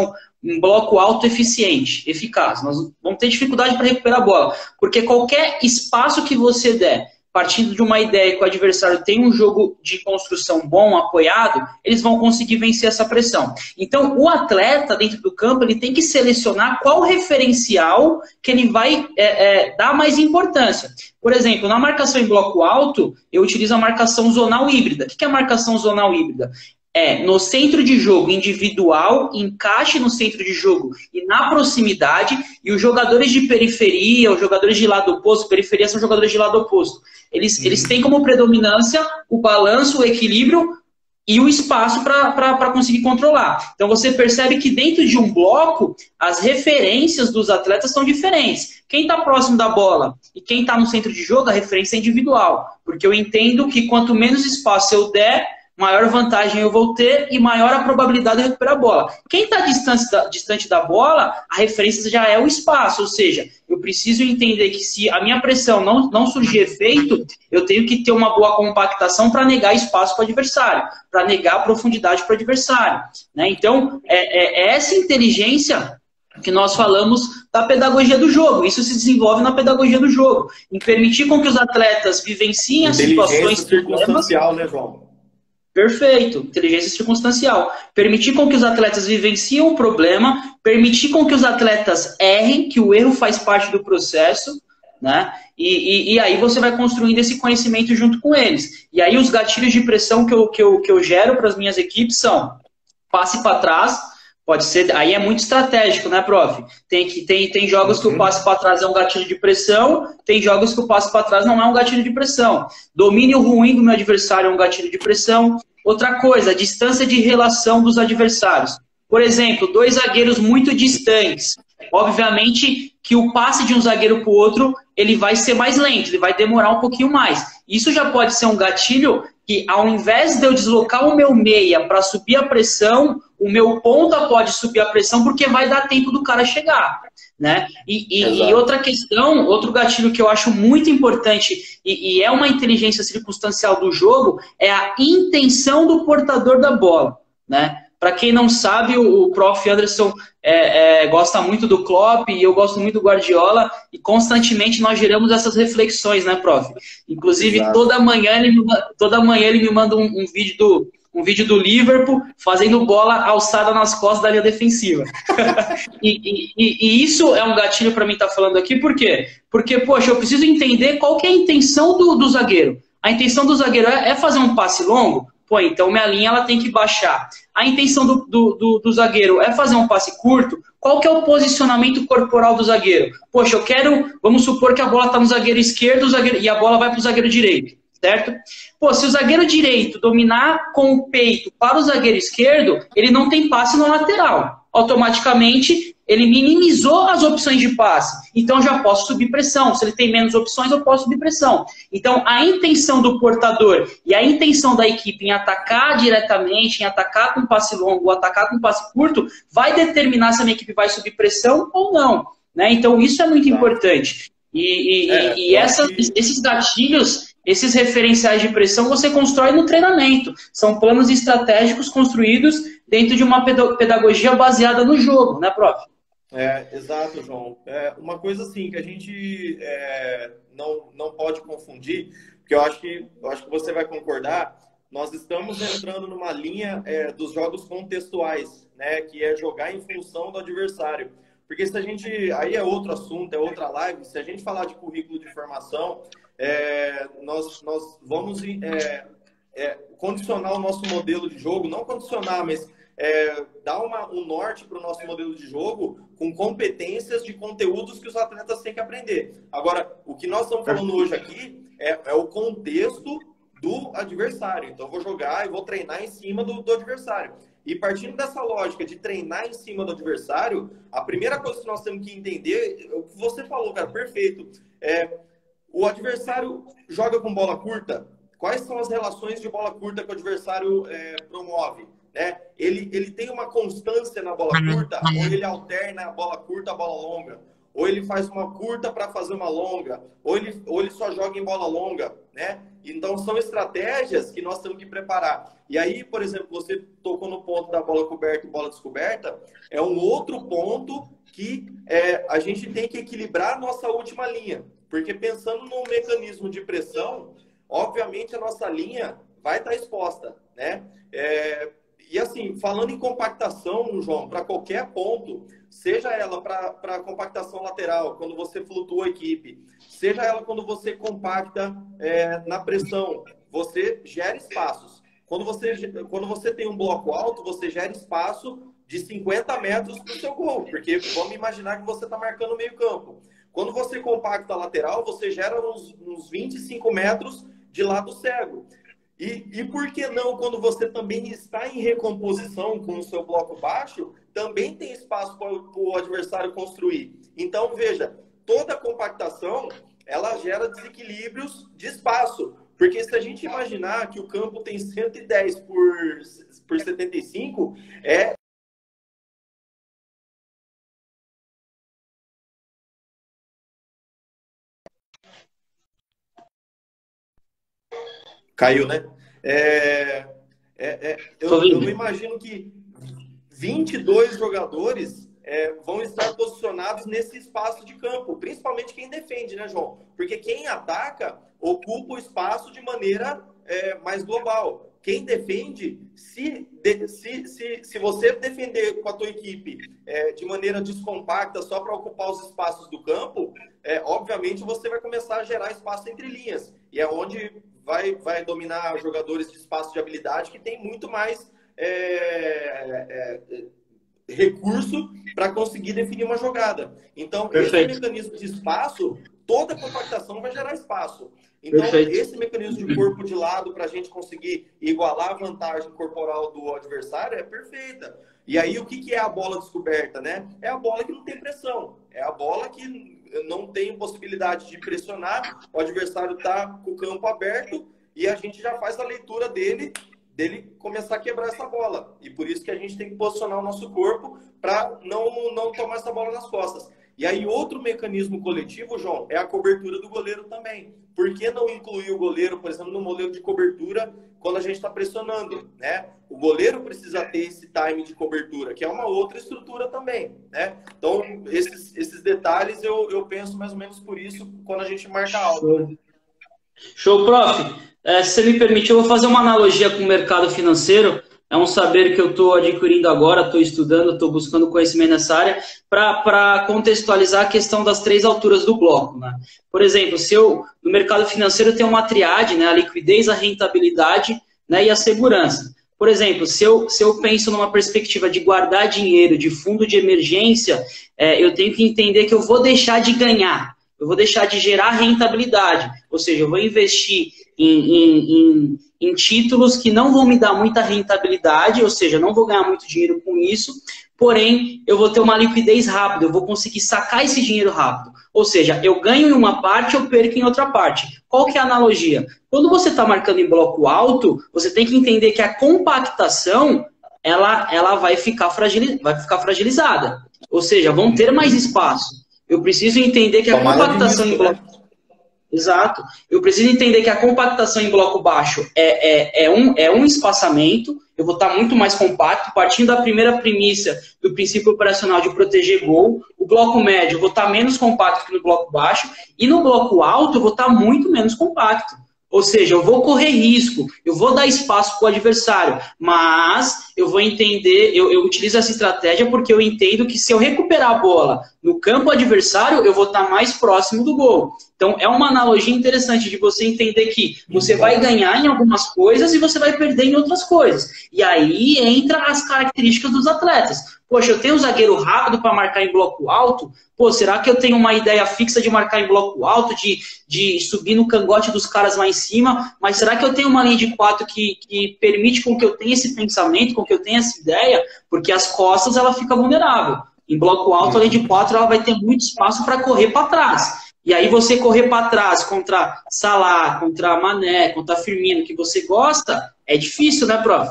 S1: em bloco alto eficiente, eficaz. Nós vamos ter dificuldade para recuperar a bola, porque qualquer espaço que você der, partindo de uma ideia que o adversário tem um jogo de construção bom, apoiado, eles vão conseguir vencer essa pressão. Então, o atleta dentro do campo, ele tem que selecionar qual referencial que ele vai é, é, dar mais importância. Por exemplo, na marcação em bloco alto, eu utilizo a marcação zonal híbrida. O que é a marcação zonal híbrida? É, no centro de jogo individual, encaixe no centro de jogo e na proximidade, e os jogadores de periferia, os jogadores de lado oposto, periferia são jogadores de lado oposto, eles, uhum. eles têm como predominância o balanço, o equilíbrio e o espaço para conseguir controlar. Então você percebe que dentro de um bloco, as referências dos atletas são diferentes. Quem está próximo da bola e quem está no centro de jogo, a referência é individual, porque eu entendo que quanto menos espaço eu der, maior vantagem eu vou ter e maior a probabilidade de recuperar a bola. Quem está distante da, distante da bola, a referência já é o espaço, ou seja, eu preciso entender que se a minha pressão não, não surgir efeito, eu tenho que ter uma boa compactação para negar espaço para o adversário, para negar profundidade para o adversário. Né? Então, é, é essa inteligência que nós falamos da pedagogia do jogo. Isso se desenvolve na pedagogia do jogo, em permitir com que os atletas vivenciem as situações
S2: circunstancial, né, João?
S1: Perfeito, inteligência circunstancial. Permitir com que os atletas vivenciem o problema, permitir com que os atletas errem, que o erro faz parte do processo, né? E, e, e aí você vai construindo esse conhecimento junto com eles. E aí os gatilhos de pressão que eu, que eu, que eu gero para as minhas equipes são passe para trás, pode ser, aí é muito estratégico, né, prof? Tem, que, tem, tem jogos que o passe para trás é um gatilho de pressão, tem jogos que o passe para trás não é um gatilho de pressão. Domínio ruim do meu adversário é um gatilho de pressão. Outra coisa, a distância de relação dos adversários. Por exemplo, dois zagueiros muito distantes. Obviamente que o passe de um zagueiro para o outro, ele vai ser mais lento, ele vai demorar um pouquinho mais. Isso já pode ser um gatilho que, ao invés de eu deslocar o meu meia para subir a pressão, o meu ponta pode subir a pressão porque vai dar tempo do cara chegar. Né? E, e, e outra questão, outro gatilho que eu acho muito importante e, e é uma inteligência circunstancial do jogo, é a intenção do portador da bola. Né? Para quem não sabe, o, o prof Anderson é, é, gosta muito do Klopp e eu gosto muito do Guardiola e constantemente nós geramos essas reflexões, né, prof? Inclusive, Exato. toda manhã ele me, toda manhã ele me manda um, um vídeo do um vídeo do Liverpool fazendo bola alçada nas costas da linha defensiva. e, e, e isso é um gatilho para mim estar tá falando aqui, por quê? Porque, poxa, eu preciso entender qual que é a intenção do, do zagueiro. A intenção do zagueiro é, é fazer um passe longo? Pô, então minha linha ela tem que baixar. A intenção do, do, do, do zagueiro é fazer um passe curto? Qual que é o posicionamento corporal do zagueiro? Poxa, eu quero, vamos supor que a bola está no zagueiro esquerdo o zagueiro, e a bola vai para o zagueiro direito, certo? Pô, se o zagueiro direito dominar com o peito para o zagueiro esquerdo, ele não tem passe no lateral. Automaticamente, ele minimizou as opções de passe. Então, já posso subir pressão. Se ele tem menos opções, eu posso subir pressão. Então, a intenção do portador e a intenção da equipe em atacar diretamente, em atacar com passe longo ou atacar com passe curto, vai determinar se a minha equipe vai subir pressão ou não. Né? Então, isso é muito importante. E, e, é, e essa, que... esses gatilhos... Esses referenciais de pressão você constrói no treinamento. São planos estratégicos construídos dentro de uma pedagogia baseada no jogo, né, prof?
S2: É, exato, João. É, uma coisa assim que a gente é, não, não pode confundir, porque eu acho, que, eu acho que você vai concordar, nós estamos entrando numa linha é, dos jogos contextuais, né, que é jogar em função do adversário. Porque se a gente... Aí é outro assunto, é outra live. Se a gente falar de currículo de formação... É, nós, nós vamos é, é, condicionar o nosso modelo de jogo, não condicionar, mas é, dar uma, um norte para o nosso modelo de jogo com competências de conteúdos que os atletas têm que aprender. Agora, o que nós estamos falando hoje aqui é, é o contexto do adversário. Então, eu vou jogar e vou treinar em cima do, do adversário. E partindo dessa lógica de treinar em cima do adversário, a primeira coisa que nós temos que entender, o que você falou, cara, perfeito, é... O adversário joga com bola curta. Quais são as relações de bola curta que o adversário é, promove? Né? Ele, ele tem uma constância na bola curta, ou ele alterna a bola curta à bola longa, ou ele faz uma curta para fazer uma longa, ou ele, ou ele só joga em bola longa. né? Então, são estratégias que nós temos que preparar. E aí, por exemplo, você tocou no ponto da bola coberta e bola descoberta, é um outro ponto que é, a gente tem que equilibrar a nossa última linha. Porque pensando no mecanismo de pressão, obviamente a nossa linha vai estar exposta, né? É, e assim, falando em compactação, João, para qualquer ponto, seja ela para compactação lateral, quando você flutua a equipe, seja ela quando você compacta é, na pressão, você gera espaços. Quando você, quando você tem um bloco alto, você gera espaço de cinquenta metros para o seu gol, porque vamos imaginar que você está marcando meio campo. Quando você compacta a lateral, você gera uns, uns vinte e cinco metros de lado cego. E, e por que não, quando você também está em recomposição com o seu bloco baixo, também tem espaço para o adversário construir. Então, veja, toda compactação, ela gera desequilíbrios de espaço. Porque se a gente imaginar que o campo tem cento e dez por, por setenta e cinco, é... Caiu, né? É, é, é, eu, eu não imagino que vinte e dois jogadores é, vão estar posicionados nesse espaço de campo, principalmente quem defende, né, João? Porque quem ataca ocupa o espaço de maneira é, mais global. Quem defende, se, se, se, se você defender com a tua equipe é, de maneira descompacta, só para ocupar os espaços do campo, é, obviamente você vai começar a gerar espaço entre linhas. E é onde vai, vai dominar jogadores de espaço de habilidade que tem muito mais é, é, recurso para conseguir definir uma jogada. Então, Perfeito. Esse mecanismo de espaço, toda compactação vai gerar espaço. Então, Perfeito. Esse mecanismo de corpo de lado para a gente conseguir igualar a vantagem corporal do adversário é perfeita. E aí, o que, que é a bola descoberta, né? É a bola que não tem pressão. É a bola que não tem possibilidade de pressionar. O adversário está com o campo aberto e a gente já faz a leitura dele, dele começar a quebrar essa bola. E por isso que a gente tem que posicionar o nosso corpo para não, não tomar essa bola nas costas. E aí, outro mecanismo coletivo, João, é a cobertura do goleiro também. Por que não incluir o goleiro, por exemplo, no modelo de cobertura quando a gente está pressionando, né? O goleiro precisa ter esse time de cobertura, que é uma outra estrutura também, né? Então, esses, esses detalhes eu, eu penso mais ou menos por isso quando a gente marca alto. Né?
S1: Show, prof. É, se você me permite, eu vou fazer uma analogia com o mercado financeiro. É um saber que eu estou adquirindo agora, estou estudando, estou buscando conhecimento nessa área, para contextualizar a questão das três alturas do bloco. Né? Por exemplo, se eu, no mercado financeiro tem uma triade, né, a liquidez, a rentabilidade, né, e a segurança. Por exemplo, se eu, se eu penso numa perspectiva de guardar dinheiro, de fundo de emergência, é, eu tenho que entender que eu vou deixar de ganhar, eu vou deixar de gerar rentabilidade, ou seja, eu vou investir em, em, em, em títulos que não vão me dar muita rentabilidade, ou seja, não vou ganhar muito dinheiro com isso, porém, eu vou ter uma liquidez rápida, eu vou conseguir sacar esse dinheiro rápido. Ou seja, eu ganho em uma parte, eu perco em outra parte. Qual que é a analogia? Quando você está marcando em bloco alto, você tem que entender que a compactação ela, ela vai, ficar fragiliz... vai ficar fragilizada. Ou seja, vão ter mais espaço. Eu preciso entender que a Tomada compactação em bloco... Exato. Eu preciso entender que a compactação em bloco baixo é, é, é, um, é um espaçamento, eu vou estar muito mais compacto, partindo da primeira premissa do princípio operacional de proteger gol. O bloco médio eu vou estar menos compacto que no bloco baixo, e no bloco alto eu vou estar muito menos compacto. Ou seja, eu vou correr risco, eu vou dar espaço para o adversário, mas eu vou entender, eu, eu utilizo essa estratégia porque eu entendo que se eu recuperar a bola no campo adversário, eu vou estar mais próximo do gol. Então, é uma analogia interessante de você entender que você vai ganhar em algumas coisas e você vai perder em outras coisas. E aí entra as características dos atletas. Poxa, eu tenho um zagueiro rápido para marcar em bloco alto? Pô, será que eu tenho uma ideia fixa de marcar em bloco alto, de, de subir no cangote dos caras lá em cima? Mas será que eu tenho uma linha de quatro que, que permite com que eu tenha esse pensamento, com que eu tenha essa ideia? Porque as costas, ela fica vulnerável. Em bloco alto, a linha de quatro, ela vai ter muito espaço para correr para trás. E aí você correr para trás contra Salah, contra Mané, contra Firmino, que você gosta, é difícil, né, prof?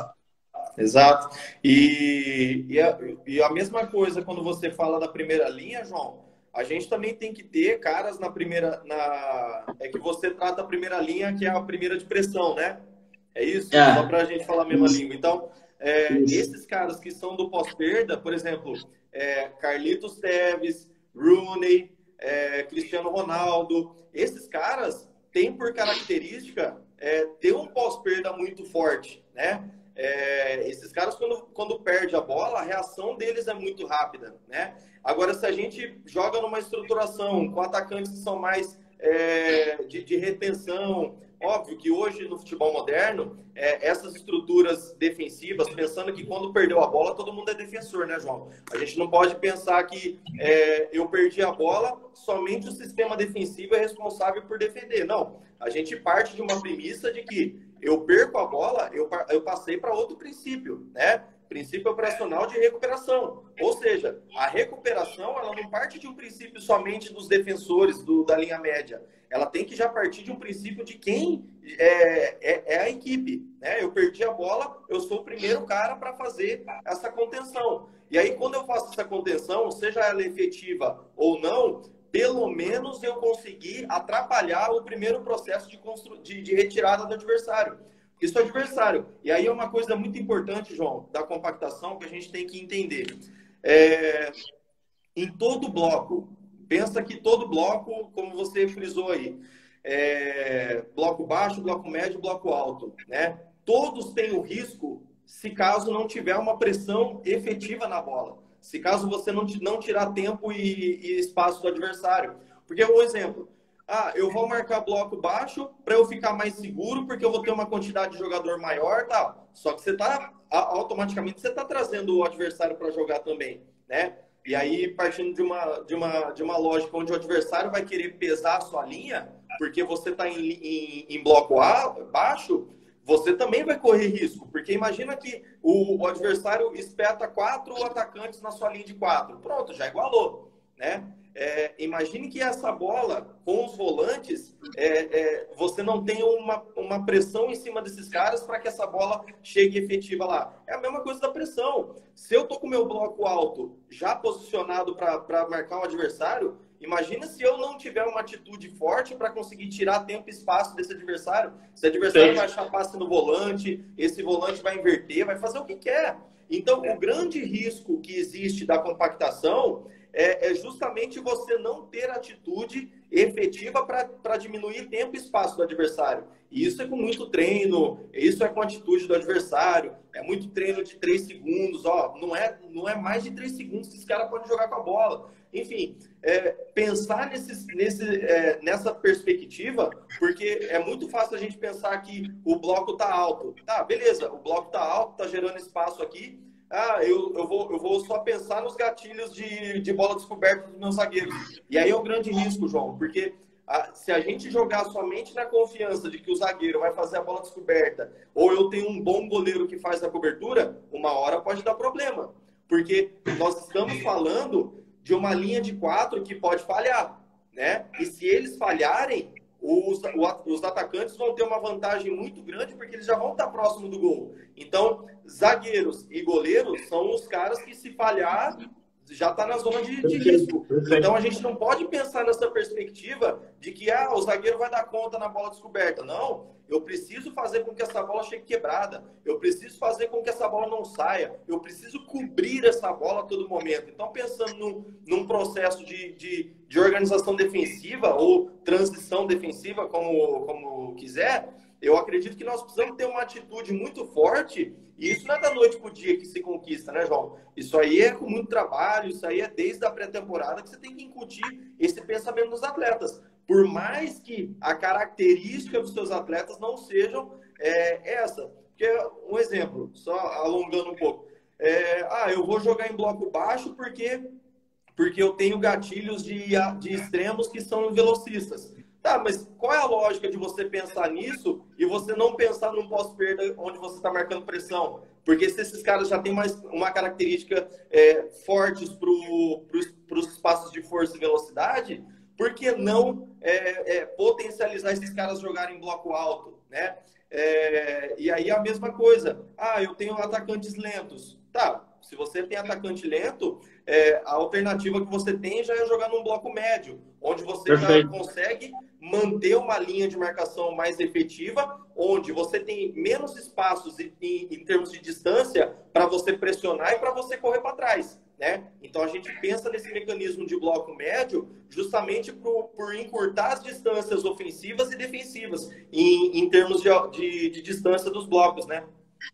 S2: Exato. E, e, a, e a mesma coisa quando você fala da primeira linha, João, a gente também tem que ter caras na primeira, na, é que você trata a primeira linha, que é a primeira de pressão, né? É isso? Só
S1: É,
S2: para a gente falar a mesma
S1: isso,
S2: língua. Então, é,
S1: isso.
S2: esses caras que são do pós-perda, por exemplo, é, Carlitos Tevez, Rooney, é, Cristiano Ronaldo, esses caras têm por característica é, ter um pós-perda muito forte, né? É, esses caras, quando, quando perde a bola, a reação deles é muito rápida, né? Agora, se a gente joga numa estruturação com atacantes que são mais é, de, de retenção, óbvio que hoje no futebol moderno, é, essas estruturas defensivas, pensando que quando perdeu a bola, todo mundo é defensor, né, João? A gente não pode pensar que é, eu perdi a bola, somente o sistema defensivo é responsável por defender. Não, a gente parte de uma premissa de que eu perco a bola, eu, eu passei para outro princípio, né? Princípio operacional de recuperação. Ou seja, a recuperação ela não parte de um princípio somente dos defensores do, da linha média. Ela tem que já partir de um princípio de quem é, é, é a equipe. Né? Eu perdi a bola, eu sou o primeiro cara para fazer essa contenção. E aí, quando eu faço essa contenção, seja ela efetiva ou não, pelo menos eu consegui atrapalhar o primeiro processo de, constru... de, de retirada do adversário. Isso é adversário. E aí é uma coisa muito importante, João, da compactação que a gente tem que entender. É... Em todo bloco, pensa que todo bloco, como você frisou aí, é... bloco baixo, bloco médio, bloco alto, né? Todos têm o risco se caso não tiver uma pressão efetiva na bola. Se caso você não, não tirar tempo e, e espaço do adversário. Porque, um exemplo, ah, eu vou marcar bloco baixo para eu ficar mais seguro, porque eu vou ter uma quantidade de jogador maior, tal. Só que você tá, automaticamente, você está trazendo o adversário para jogar também, né? E aí, partindo de uma, de, uma, de uma lógica onde o adversário vai querer pesar a sua linha, porque você está em, em, em bloco A, baixo, você também vai correr risco, porque imagina que o, o adversário espeta quatro atacantes na sua linha de quatro. Pronto, já igualou, né? É, imagine que essa bola, com os volantes, é, é, você não tem uma, uma pressão em cima desses caras para que essa bola chegue efetiva lá. É a mesma coisa da pressão. Se eu tô com o meu bloco alto já posicionado para marcar o adversário, imagina se eu não tiver uma atitude forte para conseguir tirar tempo e espaço desse adversário. Esse adversário Sim. vai achar passe no volante, esse volante vai inverter, vai fazer o que quer. Então, o grande risco que existe da compactação é, é justamente você não ter atitude efetiva para diminuir tempo e espaço do adversário. E isso é com muito treino, isso é com atitude do adversário, é muito treino de três segundos, ó, não é, não é mais de três segundos que esse cara pode jogar com a bola. Enfim, é, pensar nesse, nesse, é, nessa perspectiva, porque é muito fácil a gente pensar que o bloco está alto. Tá, beleza, o bloco está alto, está gerando espaço aqui. Ah, eu, eu, vou, eu vou só pensar nos gatilhos de, de bola descoberta dos meus zagueiros. E aí é um grande risco, João, porque a, se a gente jogar somente na confiança de que o zagueiro vai fazer a bola descoberta, ou eu tenho um bom goleiro que faz a cobertura, uma hora pode dar problema. Porque nós estamos falando de uma linha de quatro que pode falhar, né? E se eles falharem, os, os atacantes vão ter uma vantagem muito grande porque eles já vão estar próximo do gol. Então, zagueiros e goleiros são os caras que, se falhar, já está na zona de, de risco. Então, a gente não pode pensar nessa perspectiva de que ah, o zagueiro vai dar conta na bola descoberta. Não, eu preciso fazer com que essa bola chegue quebrada. Eu preciso fazer com que essa bola não saia. Eu preciso cobrir essa bola a todo momento. Então, pensando num, num processo de, de, de organização defensiva ou transição defensiva, como, como quiser, eu acredito que nós precisamos ter uma atitude muito forte, e isso não é da noite para o dia que se conquista, né, João? Isso aí é com muito trabalho, isso aí é desde a pré-temporada que você tem que incutir esse pensamento nos atletas. Por mais que a característica dos seus atletas não sejam é, essa. Porque, um exemplo, só alongando um pouco. É, ah, eu vou jogar em bloco baixo porque, porque eu tenho gatilhos de, de extremos que são velocistas. Tá, mas qual é a lógica de você pensar nisso e você não pensar num pós-perda onde você está marcando pressão? Porque se esses caras já têm mais uma característica é, fortes para pro, os espaços de força e velocidade, por que não é, é, potencializar esses caras jogarem em bloco alto, né? É, e aí a mesma coisa. Ah, eu tenho atacantes lentos. Tá, Se você tem atacante lento, é, a alternativa que você tem já é jogar num bloco médio, onde você
S1: Perfeito.
S2: já consegue manter uma linha de marcação mais efetiva, onde você tem menos espaços em, em, em termos de distância para você pressionar e para você correr para trás, né? Então a gente pensa nesse mecanismo de bloco médio justamente por, por encurtar as distâncias ofensivas e defensivas em, em termos de, de, de distância dos blocos, né?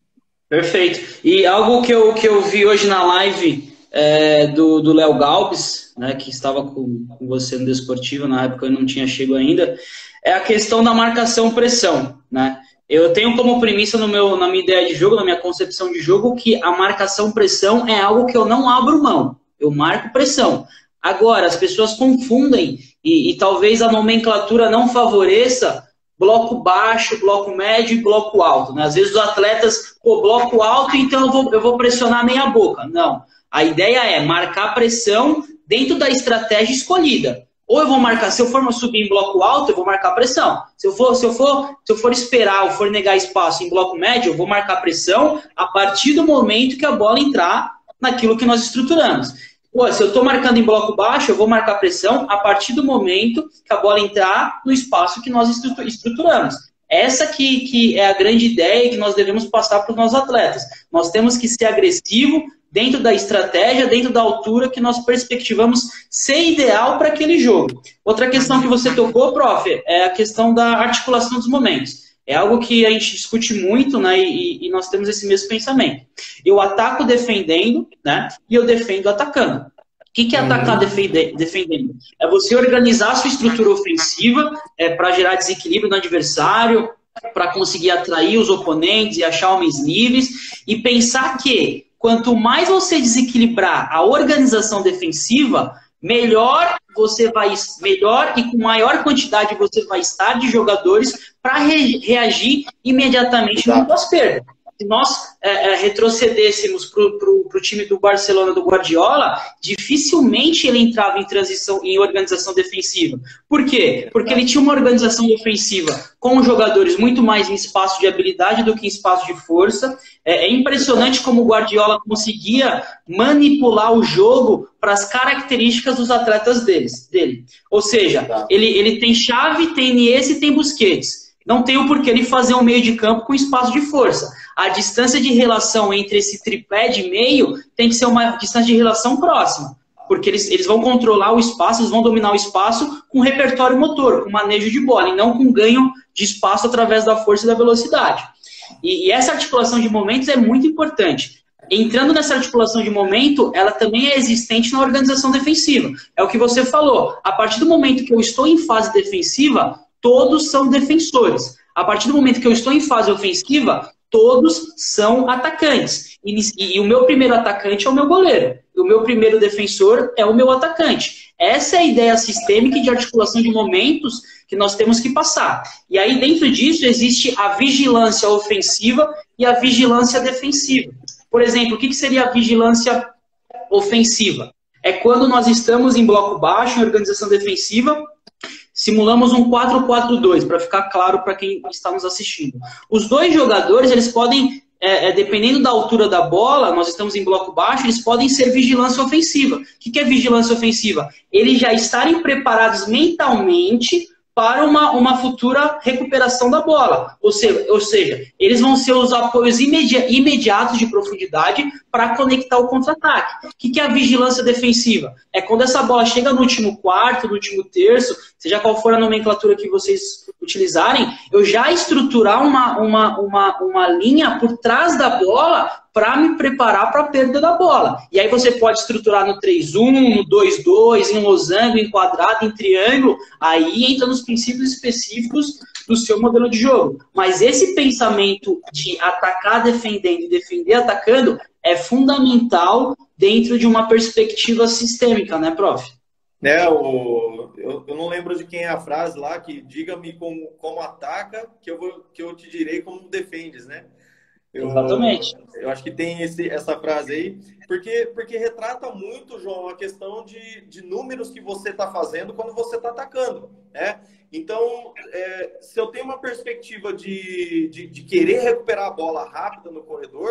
S1: Perfeito. E algo que eu, que eu vi hoje na live é, do do Léo Galbis, né, que estava com, com você no Desportivo, na época eu não tinha chego ainda, é a questão da marcação-pressão, né? Eu tenho como premissa no meu, na minha ideia de jogo, na minha concepção de jogo, que a marcação-pressão é algo que eu não abro mão. Eu marco pressão. Agora, as pessoas confundem e, e talvez a nomenclatura não favoreça bloco baixo, bloco médio e bloco alto, né? Às vezes os atletas, pô, bloco alto, então eu vou, eu vou pressionar meia boca. Não. A ideia é marcar pressão dentro da estratégia escolhida. Ou eu vou marcar, se eu for subir em bloco alto, eu vou marcar pressão. Se eu for, se eu for, se eu for esperar ou for negar espaço em bloco médio, eu vou marcar pressão a partir do momento que a bola entrar naquilo que nós estruturamos. Pô, se eu estou marcando em bloco baixo, eu vou marcar pressão a partir do momento que a bola entrar no espaço que nós estruturamos. Essa que, que é a grande ideia que nós devemos passar para os nossos atletas. Nós temos que ser agressivo dentro da estratégia, dentro da altura que nós perspectivamos ser ideal para aquele jogo. Outra questão que você tocou, prof, é a questão da articulação dos momentos. É algo que a gente discute muito, né, e, e nós temos esse mesmo pensamento. Eu ataco defendendo, né, e eu defendo atacando. O que, que é atacar defende, defendendo? É você organizar a sua estrutura ofensiva é, para gerar desequilíbrio no adversário, para conseguir atrair os oponentes e achar homens livres, e pensar que quanto mais você desequilibrar a organização defensiva, melhor você vai, melhor e com maior quantidade você vai estar de jogadores para re, reagir imediatamente no pós-perda. Se nós é, é, retrocedêssemos para o time do Barcelona, do Guardiola, dificilmente ele entrava em transição, em organização defensiva. Por quê? Porque ele tinha uma organização ofensiva com jogadores muito mais em espaço de habilidade do que em espaço de força. É, é impressionante como o Guardiola conseguia manipular o jogo para as características dos atletas deles, dele. Ou seja, ele, ele tem Xavi, tem Iniesta e tem Busquets. Não tem o porquê ele fazer um meio de campo com espaço de força. A distância de relação entre esse tripé de meio tem que ser uma distância de relação próxima. Porque eles, eles vão controlar o espaço, eles vão dominar o espaço com repertório motor, com manejo de bola, e não com ganho de espaço através da força e da velocidade. E, e essa articulação de momentos é muito importante. Entrando nessa articulação de momento, ela também é existente na organização defensiva. É o que você falou. A partir do momento que eu estou em fase defensiva, todos são defensores. A partir do momento que eu estou em fase ofensiva, todos são atacantes. E, e, e o meu primeiro atacante é o meu goleiro. E o meu primeiro defensor é o meu atacante. Essa é a ideia sistêmica e de articulação de momentos que nós temos que passar. E aí, dentro disso, existe a vigilância ofensiva e a vigilância defensiva. Por exemplo, o que seria a vigilância ofensiva? É quando nós estamos em bloco baixo, em organização defensiva, simulamos um quatro quatro dois, para ficar claro para quem está nos assistindo. Os dois jogadores, eles podem, é, é, dependendo da altura da bola, nós estamos em bloco baixo, eles podem ser vigilância ofensiva. O que, que é vigilância ofensiva? Eles já estarem preparados mentalmente para uma, uma futura recuperação da bola. Ou seja, ou seja, eles vão ser os apoios imedi imediatos de profundidade para conectar o contra-ataque. O que, que é a vigilância defensiva? É quando essa bola chega no último quarto, no último terço, seja qual for a nomenclatura que vocês utilizarem, eu já estruturar uma, uma, uma, uma linha por trás da bola para me preparar para a perda da bola. E aí você pode estruturar no três um, no dois dois, em losango, em quadrado, em triângulo, aí entra nos princípios específicos do seu modelo de jogo. Mas esse pensamento de atacar defendendo e defender atacando é fundamental dentro de uma perspectiva sistêmica, né, prof?
S2: É, o, eu, eu não lembro de quem é a frase lá, que diga-me como, como ataca, que eu, vou, que eu te direi como defendes, né? Eu,
S1: Exatamente.
S2: Eu acho que tem esse, essa frase aí, porque, porque retrata muito, João, a questão de, de números que você está fazendo quando você está atacando, né? Então, é, se eu tenho uma perspectiva de, de, de querer recuperar a bola rápida no corredor,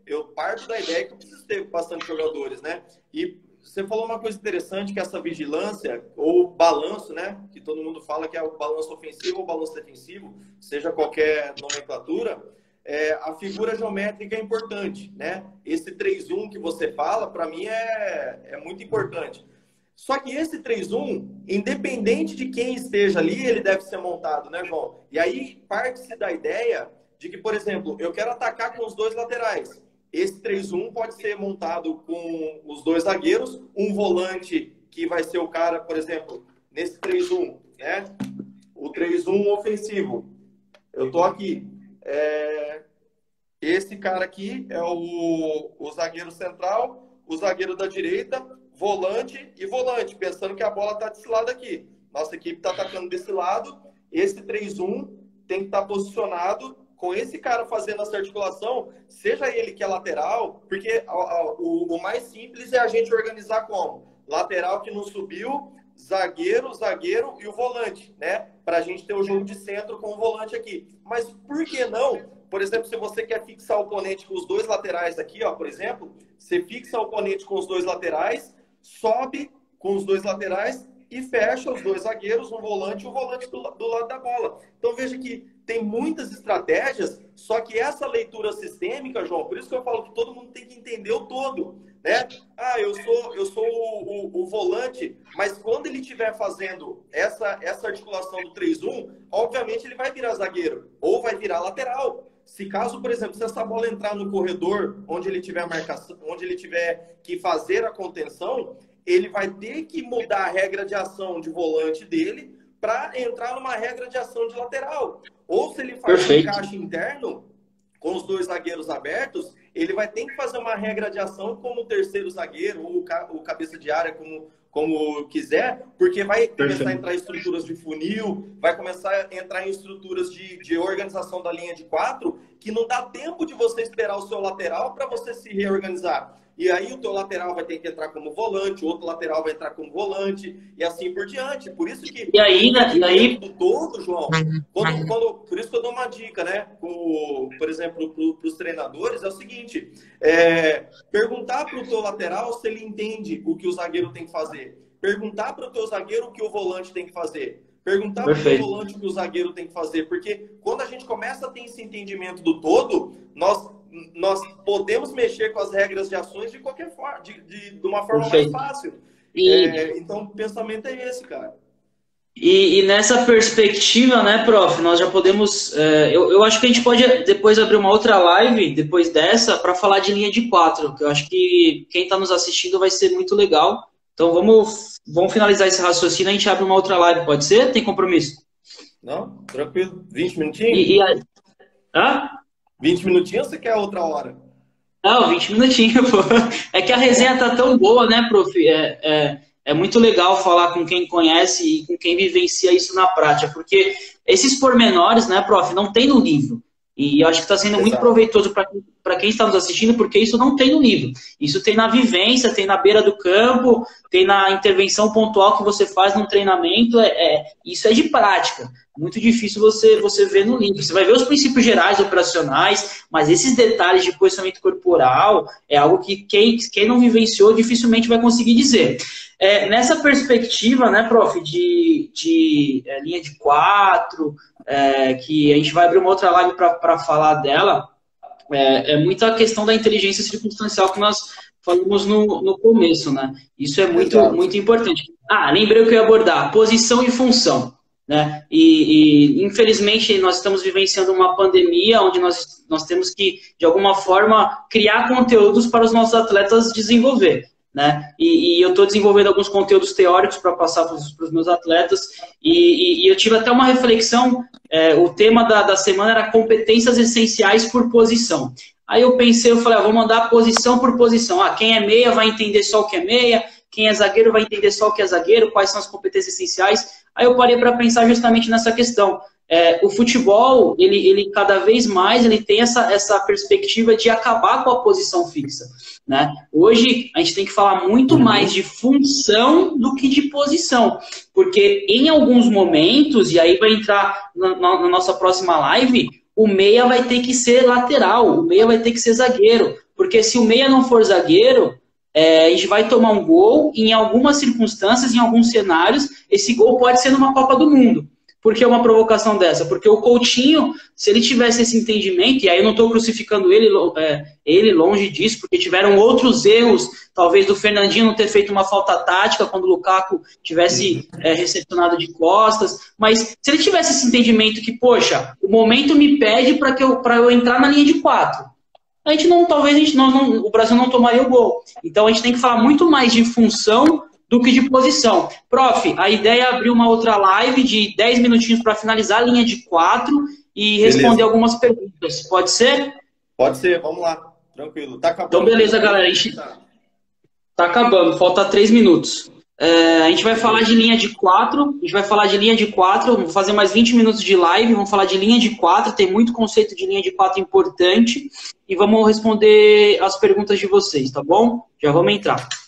S2: eu parto da ideia que eu preciso ter bastante jogadores, né? E você falou uma coisa interessante, que essa vigilância, ou balanço, né? Que todo mundo fala que é o balanço ofensivo ou balanço defensivo, seja qualquer nomenclatura, é, a figura geométrica é importante, né? Esse três um que você fala, para mim, é, é muito importante. Só que esse três um, independente de quem esteja ali, ele deve ser montado, né, João? E aí parte-se da ideia de que, por exemplo, eu quero atacar com os dois laterais. Esse três um pode ser montado com os dois zagueiros, um volante que vai ser o cara, por exemplo, nesse três um, né? O três um ofensivo. Eu tô aqui. É... Esse cara aqui é o, o zagueiro central, o zagueiro da direita, volante e volante, pensando que a bola tá desse lado aqui. Nossa equipe tá atacando desse lado. Esse três um tem que estar posicionado com esse cara fazendo essa articulação, seja ele que é lateral, porque a, a, o, o mais simples é a gente organizar como? Lateral que não subiu, zagueiro, zagueiro e o volante, né? Para a gente ter o jogo de centro com o volante aqui. Mas por que não? Por exemplo, se você quer fixar o oponente com os dois laterais aqui, ó, por exemplo, você fixa o oponente com os dois laterais, sobe com os dois laterais e fecha os dois zagueiros, um volante e o volante do, do lado da bola. Então veja que tem muitas estratégias, só que essa leitura sistêmica, João, por isso que eu falo que todo mundo tem que entender o todo, né? Ah, eu sou, eu sou o, o, o volante, mas quando ele estiver fazendo essa, essa articulação do três um, obviamente ele vai virar zagueiro ou vai virar lateral. Se caso, por exemplo, se essa bola entrar no corredor onde ele tiver marcação, onde ele tiver que fazer a contenção, ele vai ter que mudar a regra de ação de volante dele para entrar numa regra de ação de lateral. Ou se ele faz
S1: Perfeito.
S2: um encaixe interno com os dois zagueiros abertos, ele vai ter que fazer uma regra de ação como o terceiro zagueiro ou o cabeça de área, como, como quiser, porque vai começar Perfeito. a entrar em estruturas de funil, vai começar a entrar em estruturas de, de organização da linha de quatro, que não dá tempo de você esperar o seu lateral para você se reorganizar. E aí o teu lateral vai ter que entrar como volante, o outro lateral vai entrar como volante, e assim por diante. Por isso que...
S1: E aí, né? E aí...
S2: do todo, João, quando, quando, por isso que eu dou uma dica, né? Com, por exemplo, para os treinadores, é o seguinte, é, perguntar para o teu lateral se ele entende o que o zagueiro tem que fazer. Perguntar para o teu zagueiro o que o volante tem que fazer. Perguntar para o volante o que o zagueiro tem que fazer. Porque quando a gente começa a ter esse entendimento do todo, nós... nós podemos mexer com as regras de ações de qualquer forma, de, de, de uma forma Perfeito. mais fácil. E... É, então, o pensamento é esse, cara.
S1: E, e nessa perspectiva, né, prof, nós já podemos... É, eu, eu acho que a gente pode depois abrir uma outra live, depois dessa, para falar de linha de quatro, que eu acho que quem está nos assistindo vai ser muito legal. Então, vamos, vamos finalizar esse raciocínio, a gente abre uma outra live, pode ser? Tem compromisso?
S2: Não, tranquilo. vinte minutinhos?
S1: E, e a... Hã?
S2: vinte minutinhos ou você quer outra hora?
S1: Não, vinte minutinhos, pô. É que a resenha tá tão boa, né, prof? É, é, é muito legal falar com quem conhece e com quem vivencia isso na prática, porque esses pormenores, né, prof, não tem no livro. E eu acho que está sendo Exato. muito proveitoso para quem está nos assistindo, porque isso não tem no livro. Isso tem na vivência, tem na beira do campo, tem na intervenção pontual que você faz num treinamento. É, é, isso é de prática. Muito difícil você, você ver no livro. Você vai ver os princípios gerais operacionais, mas esses detalhes de posicionamento corporal é algo que quem, quem não vivenciou dificilmente vai conseguir dizer. É, nessa perspectiva, né, prof, de, de é, linha de quatro, é, que a gente vai abrir uma outra live para falar dela, é, é muita questão da inteligência circunstancial que nós falamos no, no começo, né? Isso é muito, muito importante. Ah, lembrei o que eu ia abordar, posição e função. Né? E, e, infelizmente, nós estamos vivenciando uma pandemia onde nós, nós temos que, de alguma forma, criar conteúdos para os nossos atletas desenvolver. Né? E, e eu estou desenvolvendo alguns conteúdos teóricos para passar para os meus atletas. E, e, e eu tive até uma reflexão, é, o tema da, da semana era competências essenciais por posição. Aí eu pensei, eu falei, ah, vou mandar posição por posição. Ah, quem é meia vai entender só o que é meia, quem é zagueiro vai entender só o que é zagueiro, quais são as competências essenciais. Aí eu parei para pensar justamente nessa questão. É, o futebol, ele, ele cada vez mais ele tem essa, essa perspectiva de acabar com a posição fixa. Né? Hoje, a gente tem que falar muito mais de função do que de posição. Porque em alguns momentos, e aí vai entrar na, na nossa próxima live, o meia vai ter que ser lateral, o meia vai ter que ser zagueiro. Porque se o meia não for zagueiro, é, a gente vai tomar um gol, e em algumas circunstâncias, em alguns cenários, esse gol pode ser numa Copa do Mundo. Por que uma provocação dessa? Porque o Coutinho, se ele tivesse esse entendimento, e aí eu não estou crucificando ele, é, ele longe disso, porque tiveram outros erros, talvez do Fernandinho não ter feito uma falta tática quando o Lukaku tivesse é, recepcionado de costas, mas se ele tivesse esse entendimento que, poxa, o momento me pede para eu, para eu entrar na linha de quatro, a gente não, talvez a gente, nós não, o Brasil não tomaria o gol. Então a gente tem que falar muito mais de função do que de posição. Prof, a ideia é abrir uma outra live de dez minutinhos para finalizar a linha de quatro e responder beleza. Algumas perguntas. Pode ser?
S2: Pode ser, vamos lá. Tranquilo. Tá acabando.
S1: Então, beleza, galera. A gente tá acabando. Falta três minutos. É, a gente vai falar de linha de quatro. A gente vai falar de linha de quatro. Vou fazer mais vinte minutos de live. Vamos falar de linha de quatro. Tem muito conceito de linha de quatro importante. E vamos responder as perguntas de vocês, tá bom? Já vamos entrar.